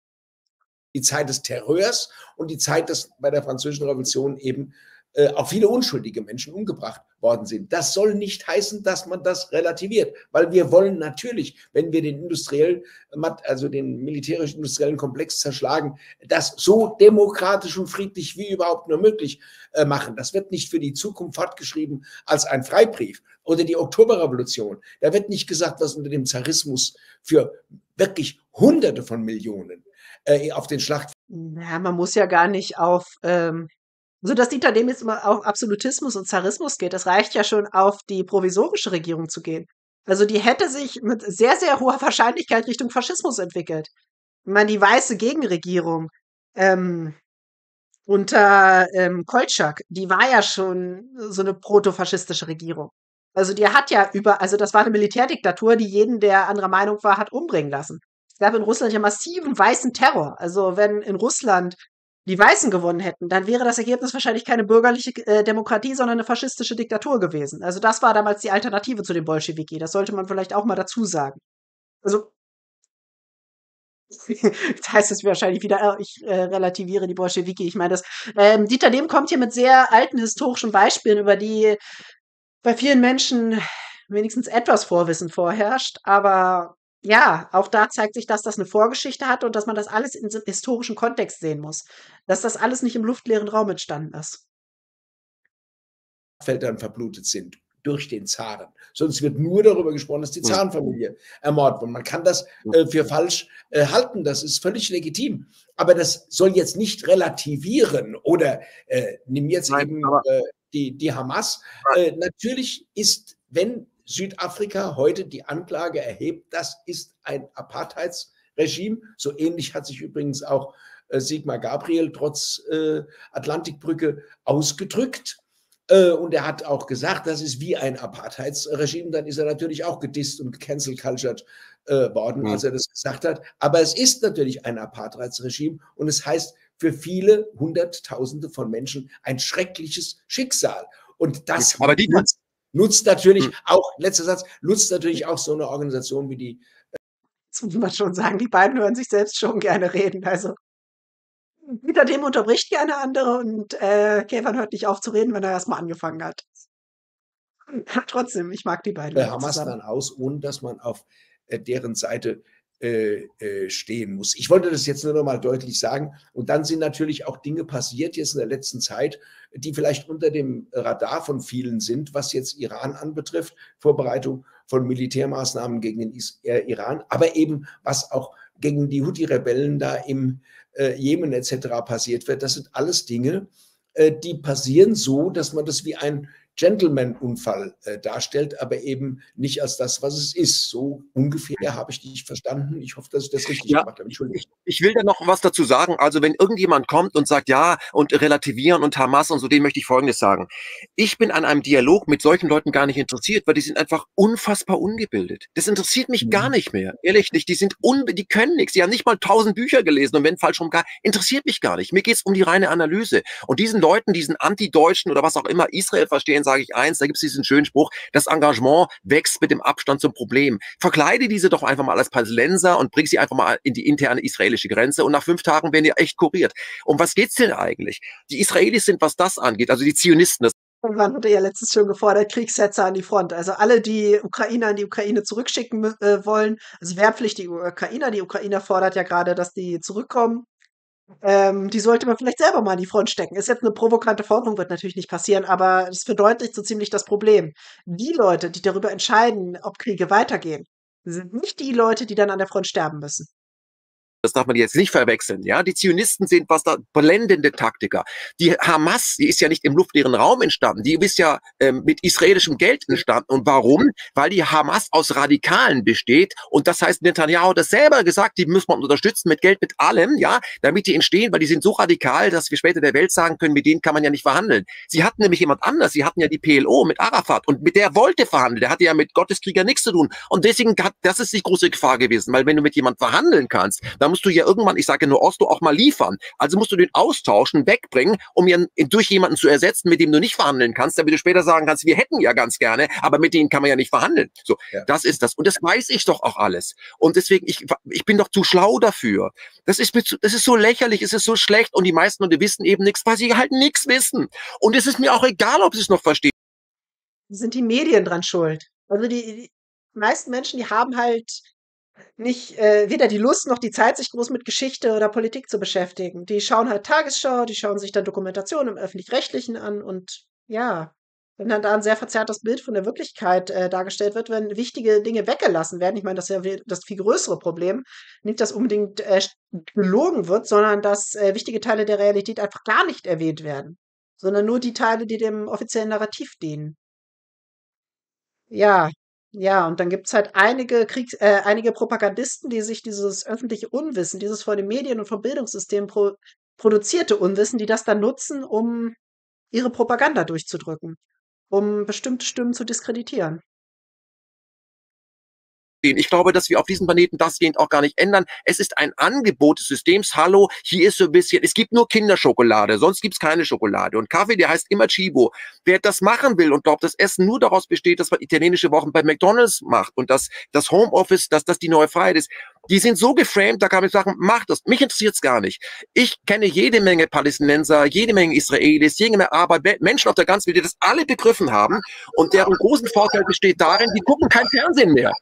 die Zeit des Terrors und die Zeit, dass bei der Französischen Revolution eben äh, auch viele unschuldige Menschen umgebracht worden sind. Das soll nicht heißen, dass man das relativiert, weil wir wollen natürlich, wenn wir den industriellen, also den militärisch-industriellen Komplex zerschlagen, das so demokratisch und friedlich wie überhaupt nur möglich äh, machen. Das wird nicht für die Zukunft fortgeschrieben als ein Freibrief. Oder die Oktoberrevolution. Da wird nicht gesagt, was unter dem Zarismus für wirklich Hunderte von Millionen äh, auf den Schlachtfeldern. Ja, man muss ja gar nicht auf, ähm, so dass Dieter Dehm jetzt immer auf Absolutismus und Zarismus geht. Das reicht ja schon, auf die provisorische Regierung zu gehen. Also die hätte sich mit sehr, sehr hoher Wahrscheinlichkeit Richtung Faschismus entwickelt. Ich meine, die weiße Gegenregierung ähm, unter ähm, Koltschak, die war ja schon so eine protofaschistische Regierung. Also die hat ja über, also das war eine Militärdiktatur, die jeden, der anderer Meinung war, hat umbringen lassen. Es gab in Russland ja massiven weißen Terror. Also wenn in Russland die Weißen gewonnen hätten, dann wäre das Ergebnis wahrscheinlich keine bürgerliche äh, Demokratie, sondern eine faschistische Diktatur gewesen. Also das war damals die Alternative zu den Bolschewiki. Das sollte man vielleicht auch mal dazu sagen. Also Jetzt heißt es wahrscheinlich wieder, äh, ich äh, relativiere die Bolschewiki. Ich meine, das ähm, Dieter Dehm kommt hier mit sehr alten historischen Beispielen, über die bei vielen Menschen wenigstens etwas Vorwissen vorherrscht. Aber ja, auch da zeigt sich, dass das eine Vorgeschichte hat und dass man das alles in so historischen Kontext sehen muss. Dass das alles nicht im luftleeren Raum entstanden ist. Feldern verblutet sind durch den Zaren. Sonst wird nur darüber gesprochen, dass die Zarenfamilie ermordet wurde. Man kann das äh, für falsch äh, halten, das ist völlig legitim. Aber das soll jetzt nicht relativieren oder äh, nimm jetzt Nein, eben aber äh, die, die Hamas. Äh, natürlich ist, wenn Südafrika heute die Anklage erhebt, das ist ein Apartheidsregime. So ähnlich hat sich übrigens auch äh, Sigmar Gabriel trotz äh, Atlantikbrücke ausgedrückt. Und er hat auch gesagt, das ist wie ein Apartheidsregime. Dann ist er natürlich auch gedisst und gecancelt cultured äh, worden, als er das gesagt hat. Aber es ist natürlich ein Apartheidsregime und es heißt für viele Hunderttausende von Menschen ein schreckliches Schicksal. Und das aber die nutzt, nutzt natürlich hm. auch, letzter Satz, nutzt natürlich auch so eine Organisation wie die. Das muss man schon sagen, die beiden hören sich selbst schon gerne reden. Also Dieter Dehm unterbricht gerne andere und äh, Käfern hört nicht auf zu reden, wenn er erstmal angefangen hat. Trotzdem, ich mag die beiden. Äh, Hamas dann aus, ohne dass man auf äh, deren Seite äh, äh, stehen muss. Ich wollte das jetzt nur noch mal deutlich sagen. Und dann sind natürlich auch Dinge passiert jetzt in der letzten Zeit, die vielleicht unter dem Radar von vielen sind, was jetzt Iran anbetrifft, Vorbereitung von Militärmaßnahmen gegen den Is äh, Iran, aber eben was auch gegen die Houthi-Rebellen da im äh, Jemen et cetera passiert wird. Das sind alles Dinge, äh, die passieren so, dass man das wie ein Gentleman-Unfall äh, darstellt, aber eben nicht als das, was es ist. So ungefähr habe ich dich verstanden. Ich hoffe, dass ich das richtig ja, gemacht habe. Entschuldigung. Ich, ich will da noch was dazu sagen. Also wenn irgendjemand kommt und sagt, ja, und relativieren und Hamas und so, dem möchte ich Folgendes sagen. Ich bin an einem Dialog mit solchen Leuten gar nicht interessiert, weil die sind einfach unfassbar ungebildet. Das interessiert mich mhm. gar nicht mehr. Ehrlich nicht. Die sind unbe die können nichts. Die haben nicht mal tausend Bücher gelesen und wenn falsch rum gar, interessiert mich gar nicht. Mir geht es um die reine Analyse. Und diesen Leuten, diesen Anti-Deutschen oder was auch immer Israel verstehen, sage ich eins, da gibt es diesen schönen Spruch, das Engagement wächst mit dem Abstand zum Problem. Verkleide diese doch einfach mal als Palästinenser und bring sie einfach mal in die interne israelische Grenze und nach fünf Tagen werden die echt kuriert. Um was geht's denn eigentlich? Die Israelis sind, was das angeht, also die Zionisten, das Man wurde ja letztens schon gefordert, Kriegssetzer an die Front. Also alle, die Ukrainer in die Ukraine zurückschicken äh, wollen, also wehrpflichtige Ukrainer, die Ukrainer fordert ja gerade, dass die zurückkommen. Ähm, die sollte man vielleicht selber mal an die Front stecken. Ist jetzt eine provokante Forderung, wird natürlich nicht passieren, aber es verdeutlicht so ziemlich das Problem. Die Leute, die darüber entscheiden, ob Kriege weitergehen, sind nicht die Leute, die dann an der Front sterben müssen. Das darf man jetzt nicht verwechseln, ja. Die Zionisten sind was da blendende Taktiker. Die Hamas, die ist ja nicht im luftleeren Raum entstanden. Die ist ja ähm, mit israelischem Geld entstanden. Und warum? Weil die Hamas aus Radikalen besteht. Und das heißt, Netanyahu hat das selber gesagt, die muss man unterstützen mit Geld, mit allem, ja, damit die entstehen, weil die sind so radikal, dass wir später der Welt sagen können, mit denen kann man ja nicht verhandeln. Sie hatten nämlich jemand anders. Sie hatten ja die P L O mit Arafat und mit der wollte verhandeln. Der hatte ja mit Gotteskrieger nichts zu tun. Und deswegen hat, das ist die große Gefahr gewesen, weil wenn du mit jemand verhandeln kannst, dann musst du ja irgendwann, ich sage nur Oslo, auch mal liefern. Also musst du den austauschen, wegbringen, um ihn durch jemanden zu ersetzen, mit dem du nicht verhandeln kannst, damit du später sagen kannst, wir hätten ja ganz gerne, aber mit denen kann man ja nicht verhandeln. So, ja. Das ist das. Und das weiß ich doch auch alles. Und deswegen, ich, ich bin doch zu schlau dafür. Das ist, das ist so lächerlich, es ist so schlecht und die meisten Leute wissen eben nichts, weil sie halt nichts wissen. Und es ist mir auch egal, ob sie es noch verstehen. Sind die Medien dran schuld? Also die, die meisten Menschen, die haben halt nicht äh, weder die Lust noch die Zeit, sich groß mit Geschichte oder Politik zu beschäftigen. Die schauen halt Tagesschau, die schauen sich dann Dokumentationen im Öffentlich-Rechtlichen an und ja, wenn dann da ein sehr verzerrtes Bild von der Wirklichkeit äh, dargestellt wird, wenn wichtige Dinge weggelassen werden, ich meine, das ist ja das viel größere Problem, nicht, dass unbedingt äh, gelogen wird, sondern dass äh, wichtige Teile der Realität einfach gar nicht erwähnt werden, sondern nur die Teile, die dem offiziellen Narrativ dienen. Ja, ja, und dann gibt's halt einige Kriegs äh, einige Propagandisten, die sich dieses öffentliche Unwissen, dieses von den Medien und vom Bildungssystem pro produzierte Unwissen, die das dann nutzen, um ihre Propaganda durchzudrücken, um bestimmte Stimmen zu diskreditieren. Ich glaube, dass wir auf diesem Planeten das gehend auch gar nicht ändern. Es ist ein Angebot des Systems. Hallo, hier ist so ein bisschen, es gibt nur Kinderschokolade, sonst gibt's keine Schokolade. Und Kaffee, der heißt immer Cibo. Wer das machen will und glaubt, dass Essen nur daraus besteht, dass man italienische Wochen bei McDonald's macht und dass das Homeoffice, dass das die neue Freiheit ist, Die sind so geframed, da kann man sagen, mach das. Mich interessiert's gar nicht. Ich kenne jede Menge Palästinenser, jede Menge Israelis, jede Menge Arbeit, Menschen auf der ganzen Welt, die das alle begriffen haben. Und deren großen Vorteil besteht darin, die gucken kein Fernsehen mehr.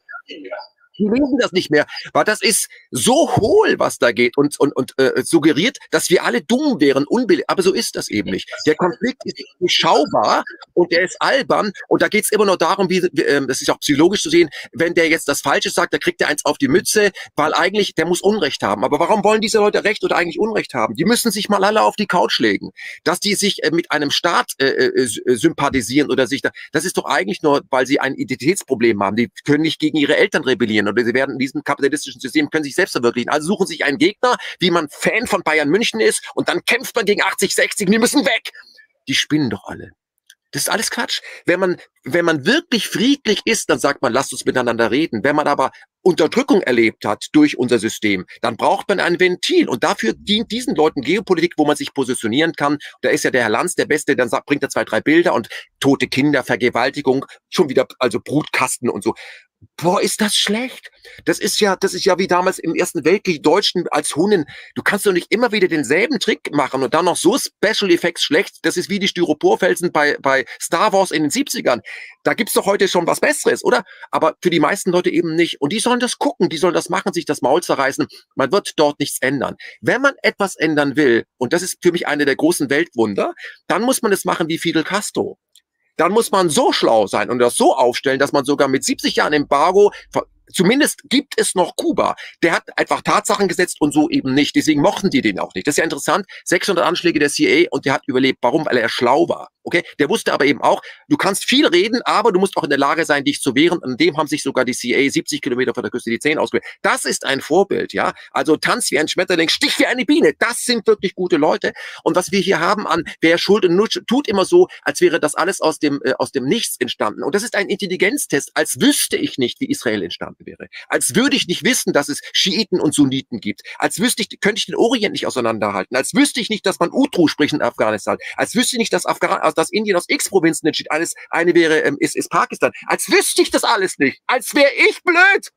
Die lesen das nicht mehr, weil das ist so hohl, was da geht und, und, und äh, suggeriert, dass wir alle dumm wären, unbillig. Aber so ist das eben nicht. Der Konflikt ist beschaubar und der ist albern und da geht es immer nur darum, wie, wie äh, das ist auch psychologisch zu sehen, wenn der jetzt das Falsche sagt, da kriegt er eins auf die Mütze, weil eigentlich, der muss Unrecht haben. Aber warum wollen diese Leute Recht oder eigentlich Unrecht haben? Die müssen sich mal alle auf die Couch legen. Dass die sich äh, mit einem Staat äh, äh, sympathisieren oder sich da, das ist doch eigentlich nur, weil sie ein Identitätsproblem haben. Die können nicht gegen ihre Eltern rebellieren oder sie werden in diesem kapitalistischen System, können sich selbst verwirklichen. Also suchen sich einen Gegner, wie man Fan von Bayern München ist und dann kämpft man gegen achtzig, sechzig und die müssen weg. Die spinnen doch alle. Das ist alles Quatsch. Wenn man, wenn man wirklich friedlich ist, dann sagt man, lasst uns miteinander reden. Wenn man aber Unterdrückung erlebt hat durch unser System, dann braucht man ein Ventil. Und dafür dient diesen Leuten Geopolitik, wo man sich positionieren kann. Da ist ja der Herr Lanz der Beste, dann sagt, bringt er zwei, drei Bilder und tote Kinder, Vergewaltigung, schon wieder, also Brutkasten und so. Boah, ist das schlecht. Das ist ja, das ist ja wie damals im Ersten Weltkrieg, die Deutschen als Hunden. Du kannst doch nicht immer wieder denselben Trick machen und dann noch so Special Effects schlecht. Das ist wie die Styroporfelsen bei, bei Star Wars in den siebzigern. Da gibt's doch heute schon was Besseres, oder? Aber für die meisten Leute eben nicht. Und die sollen das gucken, die sollen das machen, sich das Maul zerreißen. Man wird dort nichts ändern. Wenn man etwas ändern will, und das ist für mich eine der großen Weltwunder, dann muss man es machen wie Fidel Castro. Dann muss man so schlau sein und das so aufstellen, dass man sogar mit siebzig Jahren Embargo, zumindest gibt es noch Kuba. Der hat einfach Tatsachen gesetzt und so eben nicht. Deswegen mochten die den auch nicht. Das ist ja interessant. sechshundert Anschläge der C I A und der hat überlebt. Warum? Weil er schlau war. Okay? Der wusste aber eben auch, du kannst viel reden, aber du musst auch in der Lage sein, dich zu wehren. Und dem haben sich sogar die C I A siebzig Kilometer von der Küste die Zähne ausgewählt. Das ist ein Vorbild, ja. Also Tanz wie ein Schmetterling, Stich wie eine Biene. Das sind wirklich gute Leute. Und was wir hier haben an, wer Schuld und Nutsch, tut immer so, als wäre das alles aus dem, äh, aus dem Nichts entstanden. Und das ist ein Intelligenztest, als wüsste ich nicht, wie Israel entstanden wäre. Als würde ich nicht wissen, dass es Schiiten und Sunniten gibt. Als wüsste ich, könnte ich den Orient nicht auseinanderhalten. Als wüsste ich nicht, dass man Utru spricht in Afghanistan. Als wüsste ich nicht, dass Afghan dass Indien aus X Provinzen entsteht. Eines, eine wäre, ähm, ist, ist Pakistan. Als wüsste ich das alles nicht. Als wäre ich blöd.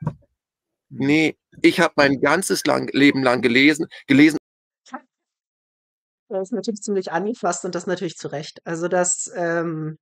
Nee, ich habe mein ganzes lang, Leben lang gelesen, gelesen. Das ist natürlich ziemlich angefasst und das natürlich zu Recht. Also, dass ähm,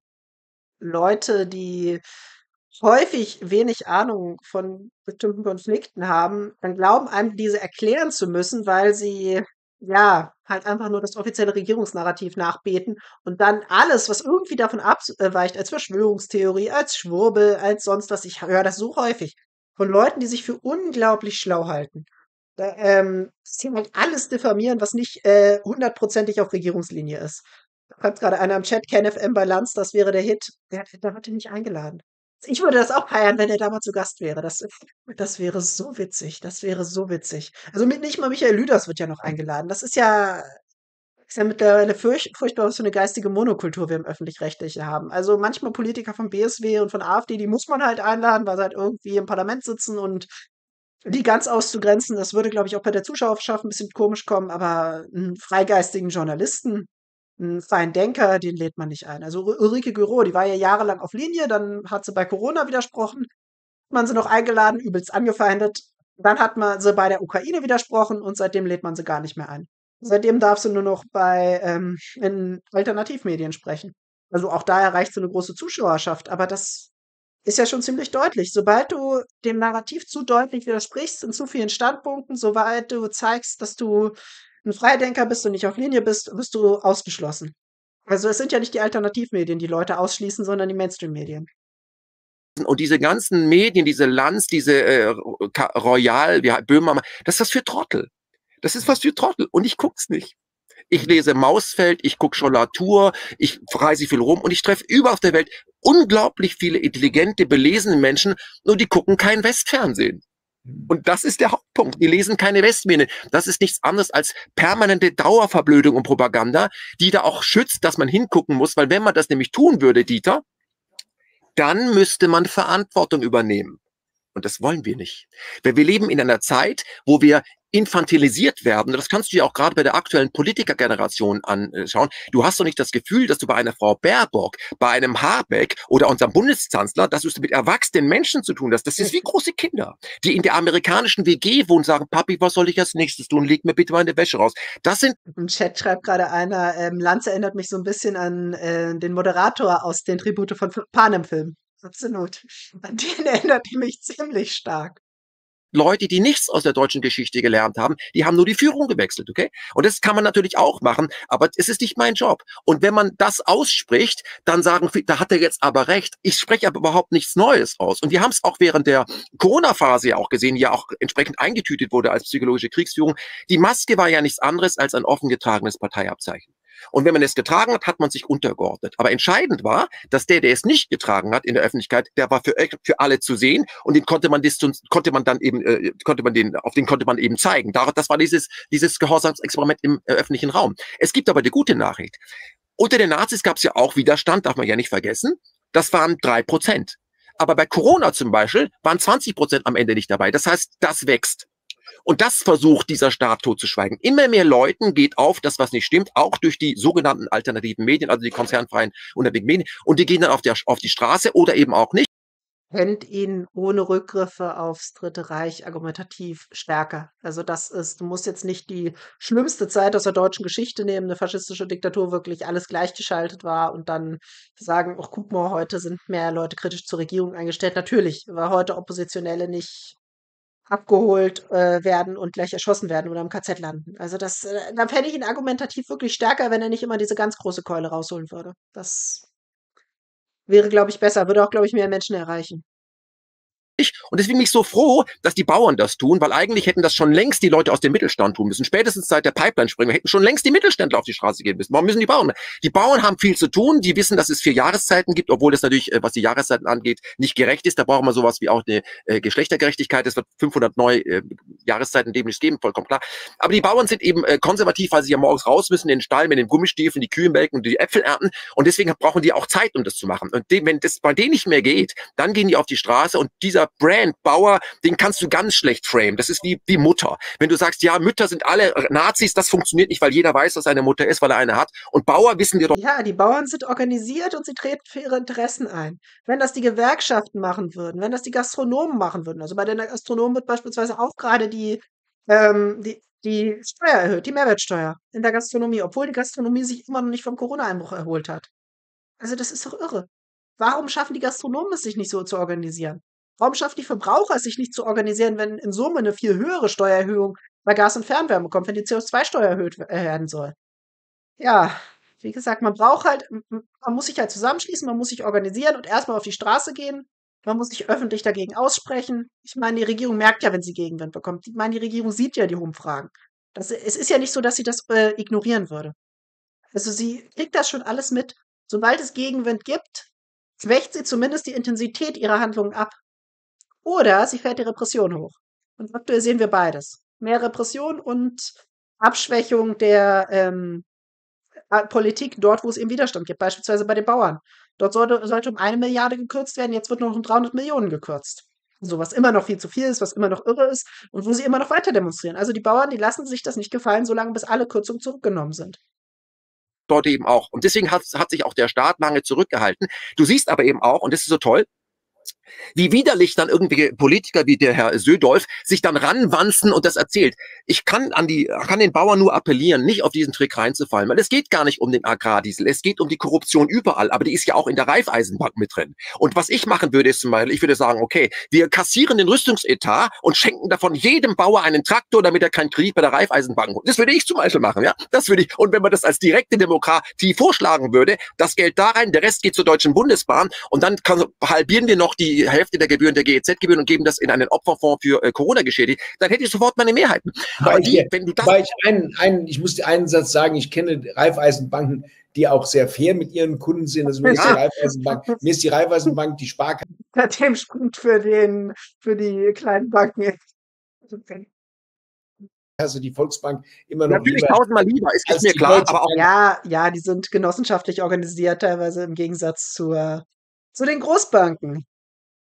Leute, die häufig wenig Ahnung von bestimmten Konflikten haben, dann glauben einem, diese erklären zu müssen, weil sie ja halt einfach nur das offizielle Regierungsnarrativ nachbeten und dann alles, was irgendwie davon abweicht, als Verschwörungstheorie, als Schwurbel, als sonst was. Ich höre das so häufig von Leuten, die sich für unglaublich schlau halten. Da, ähm, sie halt alles diffamieren, was nicht äh, hundertprozentig auf Regierungslinie ist. Da schreibt gerade einer im Chat, KenFM bei Lanz, das wäre der Hit. Der, der wird nicht eingeladen. Ich würde das auch feiern, wenn er da mal zu Gast wäre. Das, das wäre so witzig. Das wäre so witzig. Also mit, nicht mal Michael Lüders wird ja noch eingeladen. Das ist ja, ist ja mittlerweile furch, furchtbar, was für eine geistige Monokultur wir im Öffentlich-Rechtlichen haben. Also manchmal Politiker vom B S W und von AfD, die muss man halt einladen, weil sie halt irgendwie im Parlament sitzen und die ganz auszugrenzen, das würde, glaube ich, auch bei der Zuschauerschaft ein bisschen komisch kommen, aber einen freigeistigen Journalisten, einen freien Denker, den lädt man nicht ein. Also Ulrike Gürow, die war ja jahrelang auf Linie, dann hat sie bei Corona widersprochen, hat man sie noch eingeladen, übelst angefeindet. Dann hat man sie bei der Ukraine widersprochen und seitdem lädt man sie gar nicht mehr ein. Seitdem darf sie nur noch bei ähm, in Alternativmedien sprechen. Also auch da erreicht sie eine große Zuschauerschaft, aber das ist ja schon ziemlich deutlich. Sobald du dem Narrativ zu deutlich widersprichst in zu vielen Standpunkten, sobald du zeigst, dass du ein Freidenker bist und nicht auf Linie bist, wirst du ausgeschlossen. Also es sind ja nicht die Alternativmedien, die Leute ausschließen, sondern die Mainstream-Medien. Und diese ganzen Medien, diese Lanz, diese äh, Royal, wie Böhmermann, das ist was für Trottel. Das ist was für Trottel. Und ich guck's nicht. Ich lese Mausfeld, ich gucke Schollatur, ich reise viel rum und ich treffe überall auf der Welt unglaublich viele intelligente, belesene Menschen, nur die gucken kein Westfernsehen. Und das ist der Hauptpunkt. Die lesen keine Westmedien. Das ist nichts anderes als permanente Dauerverblödung und Propaganda, die da auch schützt, dass man hingucken muss, weil wenn man das nämlich tun würde, Dieter, dann müsste man Verantwortung übernehmen. Und das wollen wir nicht. Weil wir leben in einer Zeit, wo wir infantilisiert werden. Das kannst du ja auch gerade bei der aktuellen Politikergeneration anschauen. Du hast doch nicht das Gefühl, dass du bei einer Frau Baerbock, bei einem Habeck oder unserem Bundeskanzler, dass du es mit erwachsenen Menschen zu tun hast. Das ist wie große Kinder, die in der amerikanischen W G wohnen und sagen, Papi, was soll ich als nächstes tun? Leg mir bitte meine Wäsche raus. Das sind... Im Chat schreibt gerade einer, ähm, Lanze erinnert mich so ein bisschen an äh, den Moderator aus den Tribute von Panem-Filmen. Absolut. An den erinnert die mich ziemlich stark. Leute, die nichts aus der deutschen Geschichte gelernt haben, die haben nur die Führung gewechselt, okay? Und das kann man natürlich auch machen, aber es ist nicht mein Job. Und wenn man das ausspricht, dann sagen, da hat er jetzt aber recht. Ich spreche aber überhaupt nichts Neues aus. Und wir haben es auch während der Corona-Phase ja auch gesehen, die ja auch entsprechend eingetütet wurde als psychologische Kriegsführung. Die Maske war ja nichts anderes als ein offen getragenes Parteiabzeichen. Und wenn man es getragen hat, hat man sich untergeordnet. Aber entscheidend war, dass der, der es nicht getragen hat in der Öffentlichkeit, der war für, für alle zu sehen und den konnte man distanz, konnte man dann eben, äh, konnte man den, auf den konnte man eben zeigen. Das war dieses, dieses Gehorsamsexperiment im äh, öffentlichen Raum. Es gibt aber die gute Nachricht. Unter den Nazis gab es ja auch Widerstand, darf man ja nicht vergessen. Das waren drei Prozent. Aber bei Corona zum Beispiel waren zwanzig Prozent am Ende nicht dabei. Das heißt, das wächst. Und das versucht dieser Staat totzuschweigen. Immer mehr Leuten geht auf, das, was nicht stimmt, auch durch die sogenannten alternativen Medien, also die konzernfreien unabhängigen Medien. Und die gehen dann auf, der, auf die Straße oder eben auch nicht. Kennt ihn ohne Rückgriffe aufs Dritte Reich argumentativ stärker. Also das ist, du musst jetzt nicht die schlimmste Zeit aus der deutschen Geschichte nehmen, eine faschistische Diktatur, wirklich alles gleichgeschaltet war und dann sagen, ach guck mal, heute sind mehr Leute kritisch zur Regierung eingestellt. Natürlich, weil heute Oppositionelle nicht abgeholt äh, werden und gleich erschossen werden oder im K Z landen. Also das, äh, dann fände ich ihn argumentativ wirklich stärker, wenn er nicht immer diese ganz große Keule rausholen würde. Das wäre, glaube ich, besser, würde auch, glaube ich, mehr Menschen erreichen. Und deswegen bin ich so froh, dass die Bauern das tun, weil eigentlich hätten das schon längst die Leute aus dem Mittelstand tun müssen. Spätestens seit der Pipeline-Sprengung hätten schon längst die Mittelständler auf die Straße gehen müssen. Warum müssen die Bauern? Die Bauern haben viel zu tun. Die wissen, dass es vier Jahreszeiten gibt, obwohl das natürlich, was die Jahreszeiten angeht, nicht gerecht ist. Da brauchen wir sowas wie auch eine äh, Geschlechtergerechtigkeit. Es wird fünfhundert neue äh, Jahreszeiten demnächst geben, vollkommen klar. Aber die Bauern sind eben äh, konservativ, weil sie ja morgens raus müssen in den Stall mit den Gummistiefeln, die Kühe melken und die Äpfel ernten. Und deswegen brauchen die auch Zeit, um das zu machen. Und de wenn das bei denen nicht mehr geht, dann gehen die auf die Straße und dieser Brand Bauer, den kannst du ganz schlecht framen. Das ist wie, wie Mutter. Wenn du sagst, ja, Mütter sind alle Nazis, das funktioniert nicht, weil jeder weiß, dass eine Mutter ist, weil er eine hat. Und Bauer wissen wir doch. Ja, die Bauern sind organisiert und sie treten für ihre Interessen ein. Wenn das die Gewerkschaften machen würden, wenn das die Gastronomen machen würden, also bei den Gastronomen wird beispielsweise auch gerade die, ähm, die, die Steuer erhöht, die Mehrwertsteuer in der Gastronomie, obwohl die Gastronomie sich immer noch nicht vom Corona-Einbruch erholt hat. Also das ist doch irre. Warum schaffen die Gastronomen es sich nicht so zu organisieren? Warum schaffen die Verbraucher es sich nicht zu organisieren, wenn in Summe eine viel höhere Steuererhöhung bei Gas und Fernwärme kommt, wenn die C O zwei Steuer erhöht werden soll? Ja, wie gesagt, man braucht halt, man muss sich halt zusammenschließen, man muss sich organisieren und erstmal auf die Straße gehen. Man muss sich öffentlich dagegen aussprechen. Ich meine, die Regierung merkt ja, wenn sie Gegenwind bekommt. Ich meine, die Regierung sieht ja die Umfragen. Das, es ist ja nicht so, dass sie das äh, ignorieren würde. Also sie kriegt das schon alles mit. Sobald es Gegenwind gibt, schwächt sie zumindest die Intensität ihrer Handlungen ab. Oder sie fährt die Repression hoch. Und aktuell sehen wir beides. Mehr Repression und Abschwächung der ähm, Politik dort, wo es eben Widerstand gibt. Beispielsweise bei den Bauern. Dort sollte, sollte um eine Milliarde gekürzt werden, jetzt wird noch um dreihundert Millionen gekürzt. So, was immer noch viel zu viel ist, was immer noch irre ist und wo sie immer noch weiter demonstrieren. Also die Bauern, die lassen sich das nicht gefallen, solange bis alle Kürzungen zurückgenommen sind. Dort eben auch. Und deswegen hat, hat sich auch der Staat lange zurückgehalten. Du siehst aber eben auch, und das ist so toll, wie widerlich dann irgendwelche Politiker wie der Herr Södolf sich dann ranwanzen und das erzählt. Ich kann an die, kann den Bauern nur appellieren, nicht auf diesen Trick reinzufallen, weil es geht gar nicht um den Agrardiesel, es geht um die Korruption überall, aber die ist ja auch in der Raiffeisenbank mit drin. Und was ich machen würde, ist zum Beispiel, ich würde sagen, okay, wir kassieren den Rüstungsetat und schenken davon jedem Bauer einen Traktor, damit er keinen Kredit bei der Raiffeisenbank holt. Das würde ich zum Beispiel machen, ja. Das würde ich, und wenn man das als direkte Demokratie vorschlagen würde, das Geld da rein, der Rest geht zur Deutschen Bundesbahn und dann kann, halbieren wir noch die Hälfte der Gebühren der G E Z-Gebühren und geben das in einen Opferfonds für äh, Corona-Geschädigte, dann hätte ich sofort meine Mehrheiten. Aber weil die, ich, wenn du das... weil ich, einen, einen, ich muss dir einen Satz sagen, ich kenne Raiffeisenbanken, die auch sehr fair mit ihren Kunden sind. Also mir, ja. ist die Raiffeisenbank, mir ist die Raiffeisenbank, die Sparkasse. Seitdem springt für, den, für die kleinen Banken. Also die Volksbank immer noch natürlich lieber, tausendmal lieber, ist, ist mir klar, aber auch... Ja, ja, die sind genossenschaftlich organisiert, teilweise im Gegensatz zur, zu den Großbanken.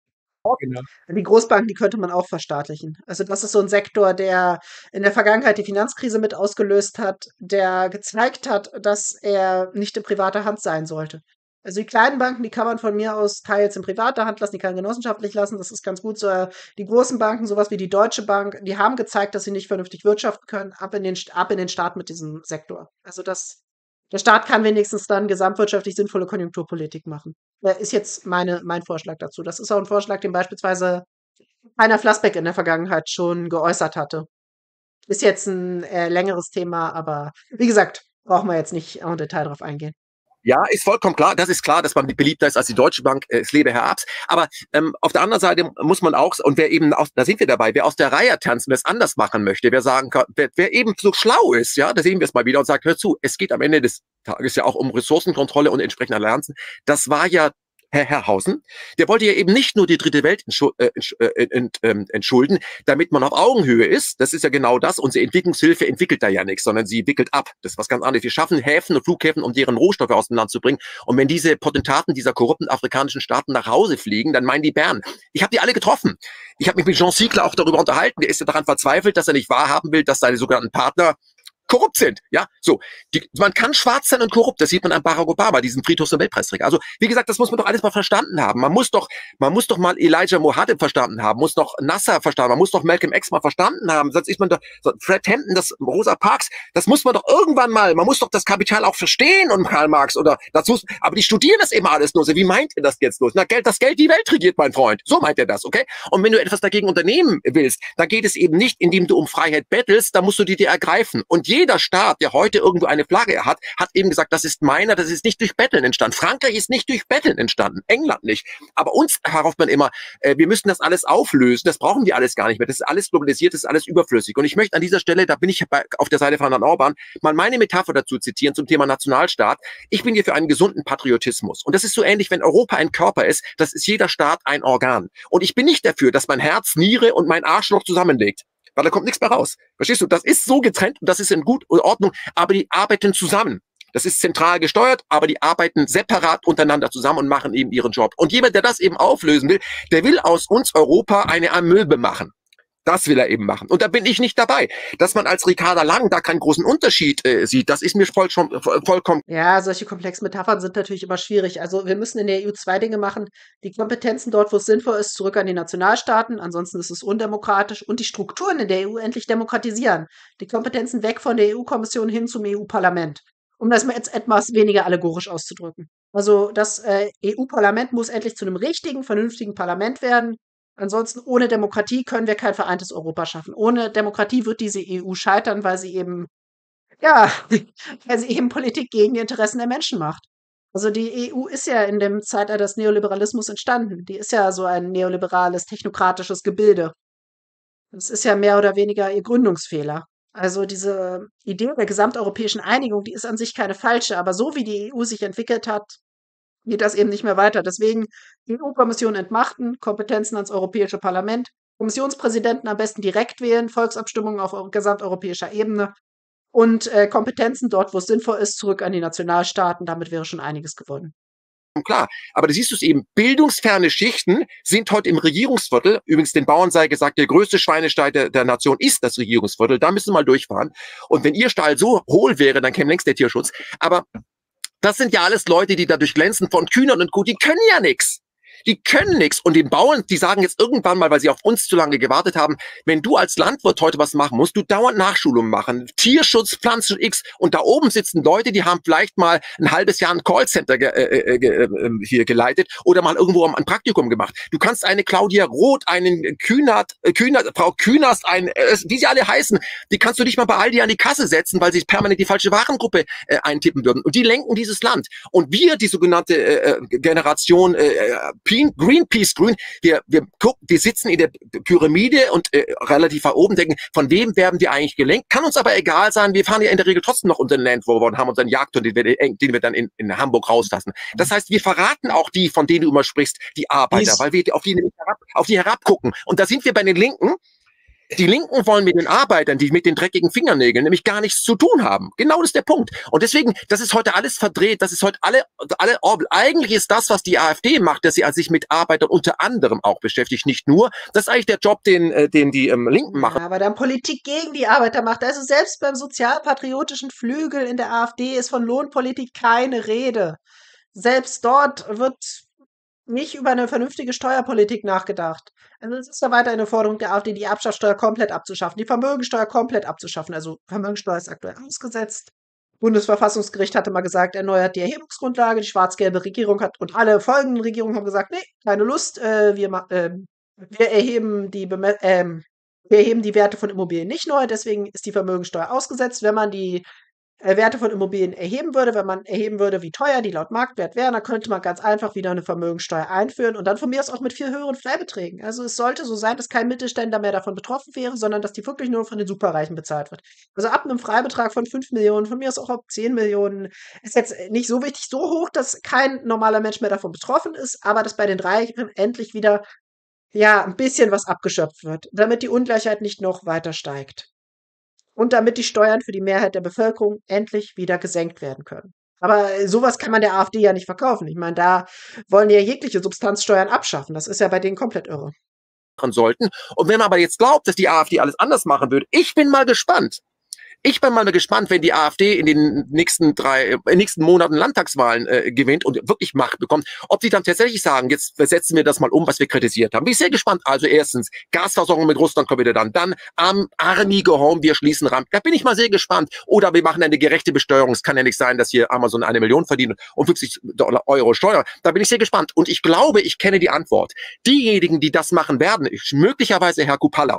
Genau. Die Großbanken, die könnte man auch verstaatlichen. Also das ist so ein Sektor, der in der Vergangenheit die Finanzkrise mit ausgelöst hat, der gezeigt hat, dass er nicht in privater Hand sein sollte. Also die kleinen Banken, die kann man von mir aus teils in privater Hand lassen, die kann man genossenschaftlich lassen, das ist ganz gut so. Die großen Banken, sowas wie die Deutsche Bank, die haben gezeigt, dass sie nicht vernünftig wirtschaften können, ab in den, ab in den Staat mit diesem Sektor. Also das, der Staat kann wenigstens dann gesamtwirtschaftlich sinnvolle Konjunkturpolitik machen. Das ist jetzt meine, mein Vorschlag dazu. Das ist auch ein Vorschlag, den beispielsweise Heiner Flassbeck in der Vergangenheit schon geäußert hatte. Ist jetzt ein äh, längeres Thema, aber wie gesagt, brauchen wir jetzt nicht im Detail drauf eingehen. Ja, ist vollkommen klar. Das ist klar, dass man beliebter ist als die Deutsche Bank. Äh, es lebe Herr Abs. Aber ähm, auf der anderen Seite muss man auch, und wer eben, aus, da sind wir dabei, wer aus der Reihe tanzt und es anders machen möchte, wer sagen kann, wer, wer eben so schlau ist, ja, da sehen wir es mal wieder und sagt, hör zu, es geht am Ende des Tages ja auch um Ressourcenkontrolle und entsprechende Allianzen. Das war ja Herr Herrhausen, der wollte ja eben nicht nur die dritte Welt äh, ent, äh, entschulden, damit man auf Augenhöhe ist. Das ist ja genau das. Unsere Entwicklungshilfe entwickelt da ja nichts, sondern sie wickelt ab. Das ist was ganz anderes. Wir schaffen Häfen und Flughäfen, um deren Rohstoffe aus dem Land zu bringen. Und wenn diese Potentaten dieser korrupten afrikanischen Staaten nach Hause fliegen, dann meinen die Bären. Ich habe die alle getroffen. Ich habe mich mit Jean Ziegler auch darüber unterhalten. Der ist ja daran verzweifelt, dass er nicht wahrhaben will, dass seine sogenannten Partner korrupt sind, ja, so. Die, man kann schwarz sein und korrupt, das sieht man an Barack Obama, diesem Friedhofs-Nobelpreisträger. Also, wie gesagt, das muss man doch alles mal verstanden haben. Man muss doch, man muss doch mal Elijah Muhammad verstanden haben, muss doch Nasser verstanden, man muss doch Malcolm X mal verstanden haben, sonst ist man doch, so Fred Hampton, das Rosa Parks, das muss man doch irgendwann mal, man muss doch das Kapital auch verstehen und Karl Marx oder dazu, aber die studieren das immer alles nur so. Wie meint ihr das jetzt los? Na, Geld, das Geld die Welt regiert, mein Freund. So meint er das, okay? Und wenn du etwas dagegen unternehmen willst, dann geht es eben nicht, indem du um Freiheit bettelst, da musst du die dir ergreifen. Und jeder Staat, der heute irgendwo eine Flagge hat, hat eben gesagt, das ist meiner, das ist nicht durch Betteln entstanden. Frankreich ist nicht durch Betteln entstanden, England nicht. Aber uns hofft man immer, äh, wir müssen das alles auflösen, das brauchen wir alles gar nicht mehr, das ist alles globalisiert, das ist alles überflüssig. Und ich möchte an dieser Stelle, da bin ich bei, auf der Seite von Herrn Orban, mal meine Metapher dazu zitieren zum Thema Nationalstaat. Ich bin hier für einen gesunden Patriotismus. Und das ist so ähnlich, wenn Europa ein Körper ist, das ist jeder Staat ein Organ. Und ich bin nicht dafür, dass mein Herz, Niere und mein Arschloch zusammenlegt. Weil da kommt nichts mehr raus. Verstehst du? Das ist so getrennt und das ist in guter Ordnung, aber die arbeiten zusammen. Das ist zentral gesteuert, aber die arbeiten separat untereinander zusammen und machen eben ihren Job. Und jemand, der das eben auflösen will, der will aus uns Europa eine Amöbe machen. Das will er eben machen. Und da bin ich nicht dabei. Dass man als Ricarda Lang da keinen großen Unterschied äh, sieht, das ist mir voll, schon, vollkommen... Ja, solche komplexen Metaphern sind natürlich immer schwierig. Also wir müssen in der E U zwei Dinge machen. Die Kompetenzen dort, wo es sinnvoll ist, zurück an die Nationalstaaten. Ansonsten ist es undemokratisch. Und die Strukturen in der E U endlich demokratisieren. Die Kompetenzen weg von der E U-Kommission hin zum E U-Parlament. Um das mal jetzt etwas weniger allegorisch auszudrücken. Also das äh, E U-Parlament muss endlich zu einem richtigen, vernünftigen Parlament werden. Ansonsten, ohne Demokratie können wir kein vereintes Europa schaffen. Ohne Demokratie wird diese E U scheitern, weil sie eben, ja, weil sie eben Politik gegen die Interessen der Menschen macht. Also die E U ist ja in dem Zeitalter des Neoliberalismus entstanden. Die ist ja so ein neoliberales, technokratisches Gebilde. Das ist ja mehr oder weniger ihr Gründungsfehler. Also diese Idee der gesamteuropäischen Einigung, die ist an sich keine falsche, aber so wie die E U sich entwickelt hat, geht das eben nicht mehr weiter. Deswegen die E U-Kommission entmachten, Kompetenzen ans Europäische Parlament, Kommissionspräsidenten am besten direkt wählen, Volksabstimmungen auf gesamteuropäischer Ebene und äh, Kompetenzen dort, wo es sinnvoll ist, zurück an die Nationalstaaten. Damit wäre schon einiges gewonnen. Klar, aber da siehst du es eben, bildungsferne Schichten sind heute im Regierungsviertel, übrigens den Bauern sei gesagt, der größte Schweinestall der, der Nation ist das Regierungsviertel, da müssen wir mal durchfahren. Und wenn ihr Stall so hohl wäre, dann käme längst der Tierschutz. Aber das sind ja alles Leute, die dadurch glänzen von Kühnern und gut, die können ja nichts. Die können nichts. Und den Bauern, die sagen jetzt irgendwann mal, weil sie auf uns zu lange gewartet haben, wenn du als Landwirt heute was machen musst, du dauernd Nachschulung machen. Tierschutz, Pflanzen X. Und da oben sitzen Leute, die haben vielleicht mal ein halbes Jahr ein Callcenter ge äh, ge äh, hier geleitet oder mal irgendwo ein Praktikum gemacht. Du kannst eine Claudia Roth, einen Kühnert, äh, Kühnert, Frau Künast, ein, äh, wie sie alle heißen, die kannst du nicht mal bei Aldi an die Kasse setzen, weil sie permanent die falsche Warengruppe äh, eintippen würden. Und die lenken dieses Land. Und wir, die sogenannte äh, Generation äh, Greenpeace Grün, wir, wir gucken, wir sitzen in der Pyramide und äh, relativ weit oben, denken, von wem werden wir eigentlich gelenkt? Kann uns aber egal sein, wir fahren ja in der Regel trotzdem noch unseren Land Rover und haben unseren Jagdhund, den wir, den wir dann in, in Hamburg rauslassen. Das heißt, wir verraten auch die, von denen du immer sprichst, die Arbeiter, weil wir auf die, herab, auf die herabgucken. Und da sind wir bei den Linken, Die Linken wollen mit den Arbeitern, die mit den dreckigen Fingernägeln nämlich gar nichts zu tun haben. Genau das ist der Punkt. Und deswegen, das ist heute alles verdreht, das ist heute alle, alle Orbel. Eigentlich ist das, was die AfD macht, dass sie sich mit Arbeitern unter anderem auch beschäftigt, nicht nur. Das ist eigentlich der Job, den, äh, den die ähm, Linken machen. Ja, aber dann Politik gegen die Arbeiter macht. Also selbst beim sozialpatriotischen Flügel in der AfD ist von Lohnpolitik keine Rede. Selbst dort wird nicht über eine vernünftige Steuerpolitik nachgedacht. Also es ist ja weiter eine Forderung der AfD, die Erbschaftssteuer komplett abzuschaffen, die Vermögensteuer komplett abzuschaffen. Also Vermögensteuer ist aktuell ausgesetzt. Bundesverfassungsgericht hatte mal gesagt, erneuert die Erhebungsgrundlage. Die schwarz-gelbe Regierung hat und alle folgenden Regierungen haben gesagt, nee, keine Lust. Äh, wir, ma- ähm, wir erheben die Beme ähm, wir erheben die Werte von Immobilien nicht neu. Deswegen ist die Vermögensteuer ausgesetzt. Wenn man die äh, Werte von Immobilien erheben würde, wenn man erheben würde, wie teuer die laut Marktwert wären, dann könnte man ganz einfach wieder eine Vermögensteuer einführen und dann von mir aus auch mit viel höheren Freibeträgen. Also es sollte so sein, dass kein Mittelständler mehr davon betroffen wäre, sondern dass die wirklich nur von den Superreichen bezahlt wird. Also ab einem Freibetrag von fünf Millionen, von mir aus auch ab zehn Millionen, ist jetzt nicht so wichtig, so hoch, dass kein normaler Mensch mehr davon betroffen ist, aber dass bei den Reichen endlich wieder ja ein bisschen was abgeschöpft wird, damit die Ungleichheit nicht noch weiter steigt. Und damit die Steuern für die Mehrheit der Bevölkerung endlich wieder gesenkt werden können. Aber äh, sowas kann man der AfD ja nicht verkaufen. Ich meine, da wollen die ja jegliche Substanzsteuern abschaffen. Das ist ja bei denen komplett irre. Machen sollten. Und wenn man aber jetzt glaubt, dass die AfD alles anders machen würde, ich bin mal gespannt. Ich bin mal gespannt, wenn die AfD in den nächsten drei, in den nächsten Monaten Landtagswahlen äh, gewinnt und wirklich Macht bekommt, ob sie dann tatsächlich sagen, jetzt setzen wir das mal um, was wir kritisiert haben. Bin ich sehr gespannt. Also erstens, Gasversorgung mit Russland kommen wir dann. Dann Arm, Army go home, wir schließen Ramp. Da bin ich mal sehr gespannt. Oder wir machen eine gerechte Besteuerung. Es kann ja nicht sein, dass hier Amazon eine Million verdient und fünfzig Euro Steuer. Da bin ich sehr gespannt. Und ich glaube, ich kenne die Antwort. Diejenigen, die das machen werden, ist möglicherweise Herr Kupala.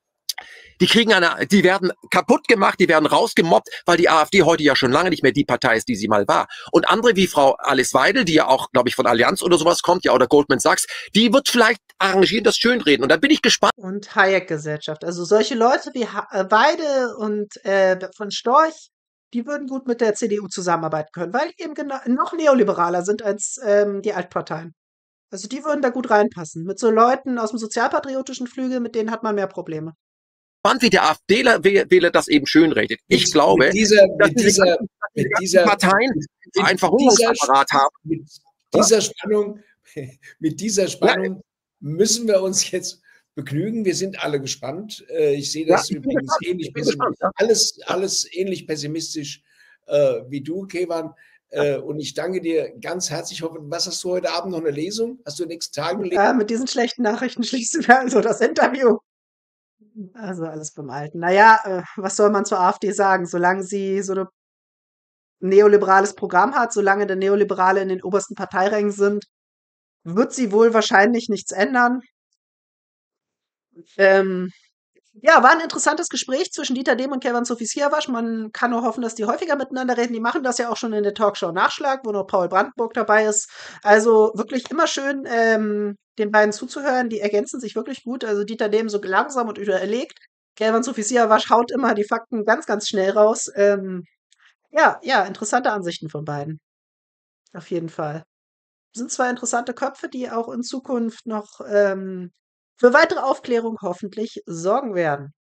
Die kriegen eine, die werden kaputt gemacht, die werden rausgemobbt, weil die AfD heute ja schon lange nicht mehr die Partei ist, die sie mal war. Und andere wie Frau Alice Weidel, die ja auch, glaube ich, von Allianz oder sowas kommt, ja, oder Goldman Sachs, die wird vielleicht arrangieren, das schönreden. Und dann bin ich gespannt. Und Hayek-Gesellschaft. Also solche Leute wie ha äh, Weide und äh, von Storch, die würden gut mit der C D U zusammenarbeiten können, weil die eben genau, noch neoliberaler sind als ähm, die Altparteien. Also die würden da gut reinpassen. Mit so Leuten aus dem sozialpatriotischen Flügel, mit denen hat man mehr Probleme. Wie der AfD-Wähler das eben schönredet. Ich Mit, glaube, mit dieser, dass mit diese dieser, ganzen, mit ganzen dieser, Parteien mit einen dieser, Verhungerungsapparat haben. mit dieser Spannung, mit dieser Spannung müssen wir uns jetzt begnügen. Wir sind alle gespannt. Äh, Ich sehe das Ja, ich bin übrigens gespannt. ähnlich Ich bin gespannt, ja. alles, alles ähnlich pessimistisch äh, wie du, Kevan. Äh, und ich danke dir ganz herzlich. Ich hoffe, was hast du heute Abend noch eine Lesung? Hast du in den nächsten Tagen gelesen? Ja, mit diesen schlechten Nachrichten schließen wir also das Interview. Also alles beim Alten. Naja, äh, was soll man zur AfD sagen? Solange sie so ein neoliberales Programm hat, solange der Neoliberale in den obersten Parteirängen sind, wird sie wohl wahrscheinlich nichts ändern. Ähm, ja, war ein interessantes Gespräch zwischen Dieter Dehm und Kevan Sophie-Siavash. Man kann nur hoffen, dass die häufiger miteinander reden. Die machen das ja auch schon in der Talkshow Nachschlag, wo noch Paul Brandenburg dabei ist. Also wirklich immer schön, ähm, den beiden zuzuhören. Die ergänzen sich wirklich gut. Also Dieter Dehm so langsam und überlegt. Kevan Sophie-Siavash haut immer die Fakten ganz, ganz schnell raus. Ähm, ja, ja, interessante Ansichten von beiden. Auf jeden Fall. Sind zwei interessante Köpfe, die auch in Zukunft noch ähm, für weitere Aufklärung hoffentlich sorgen werden.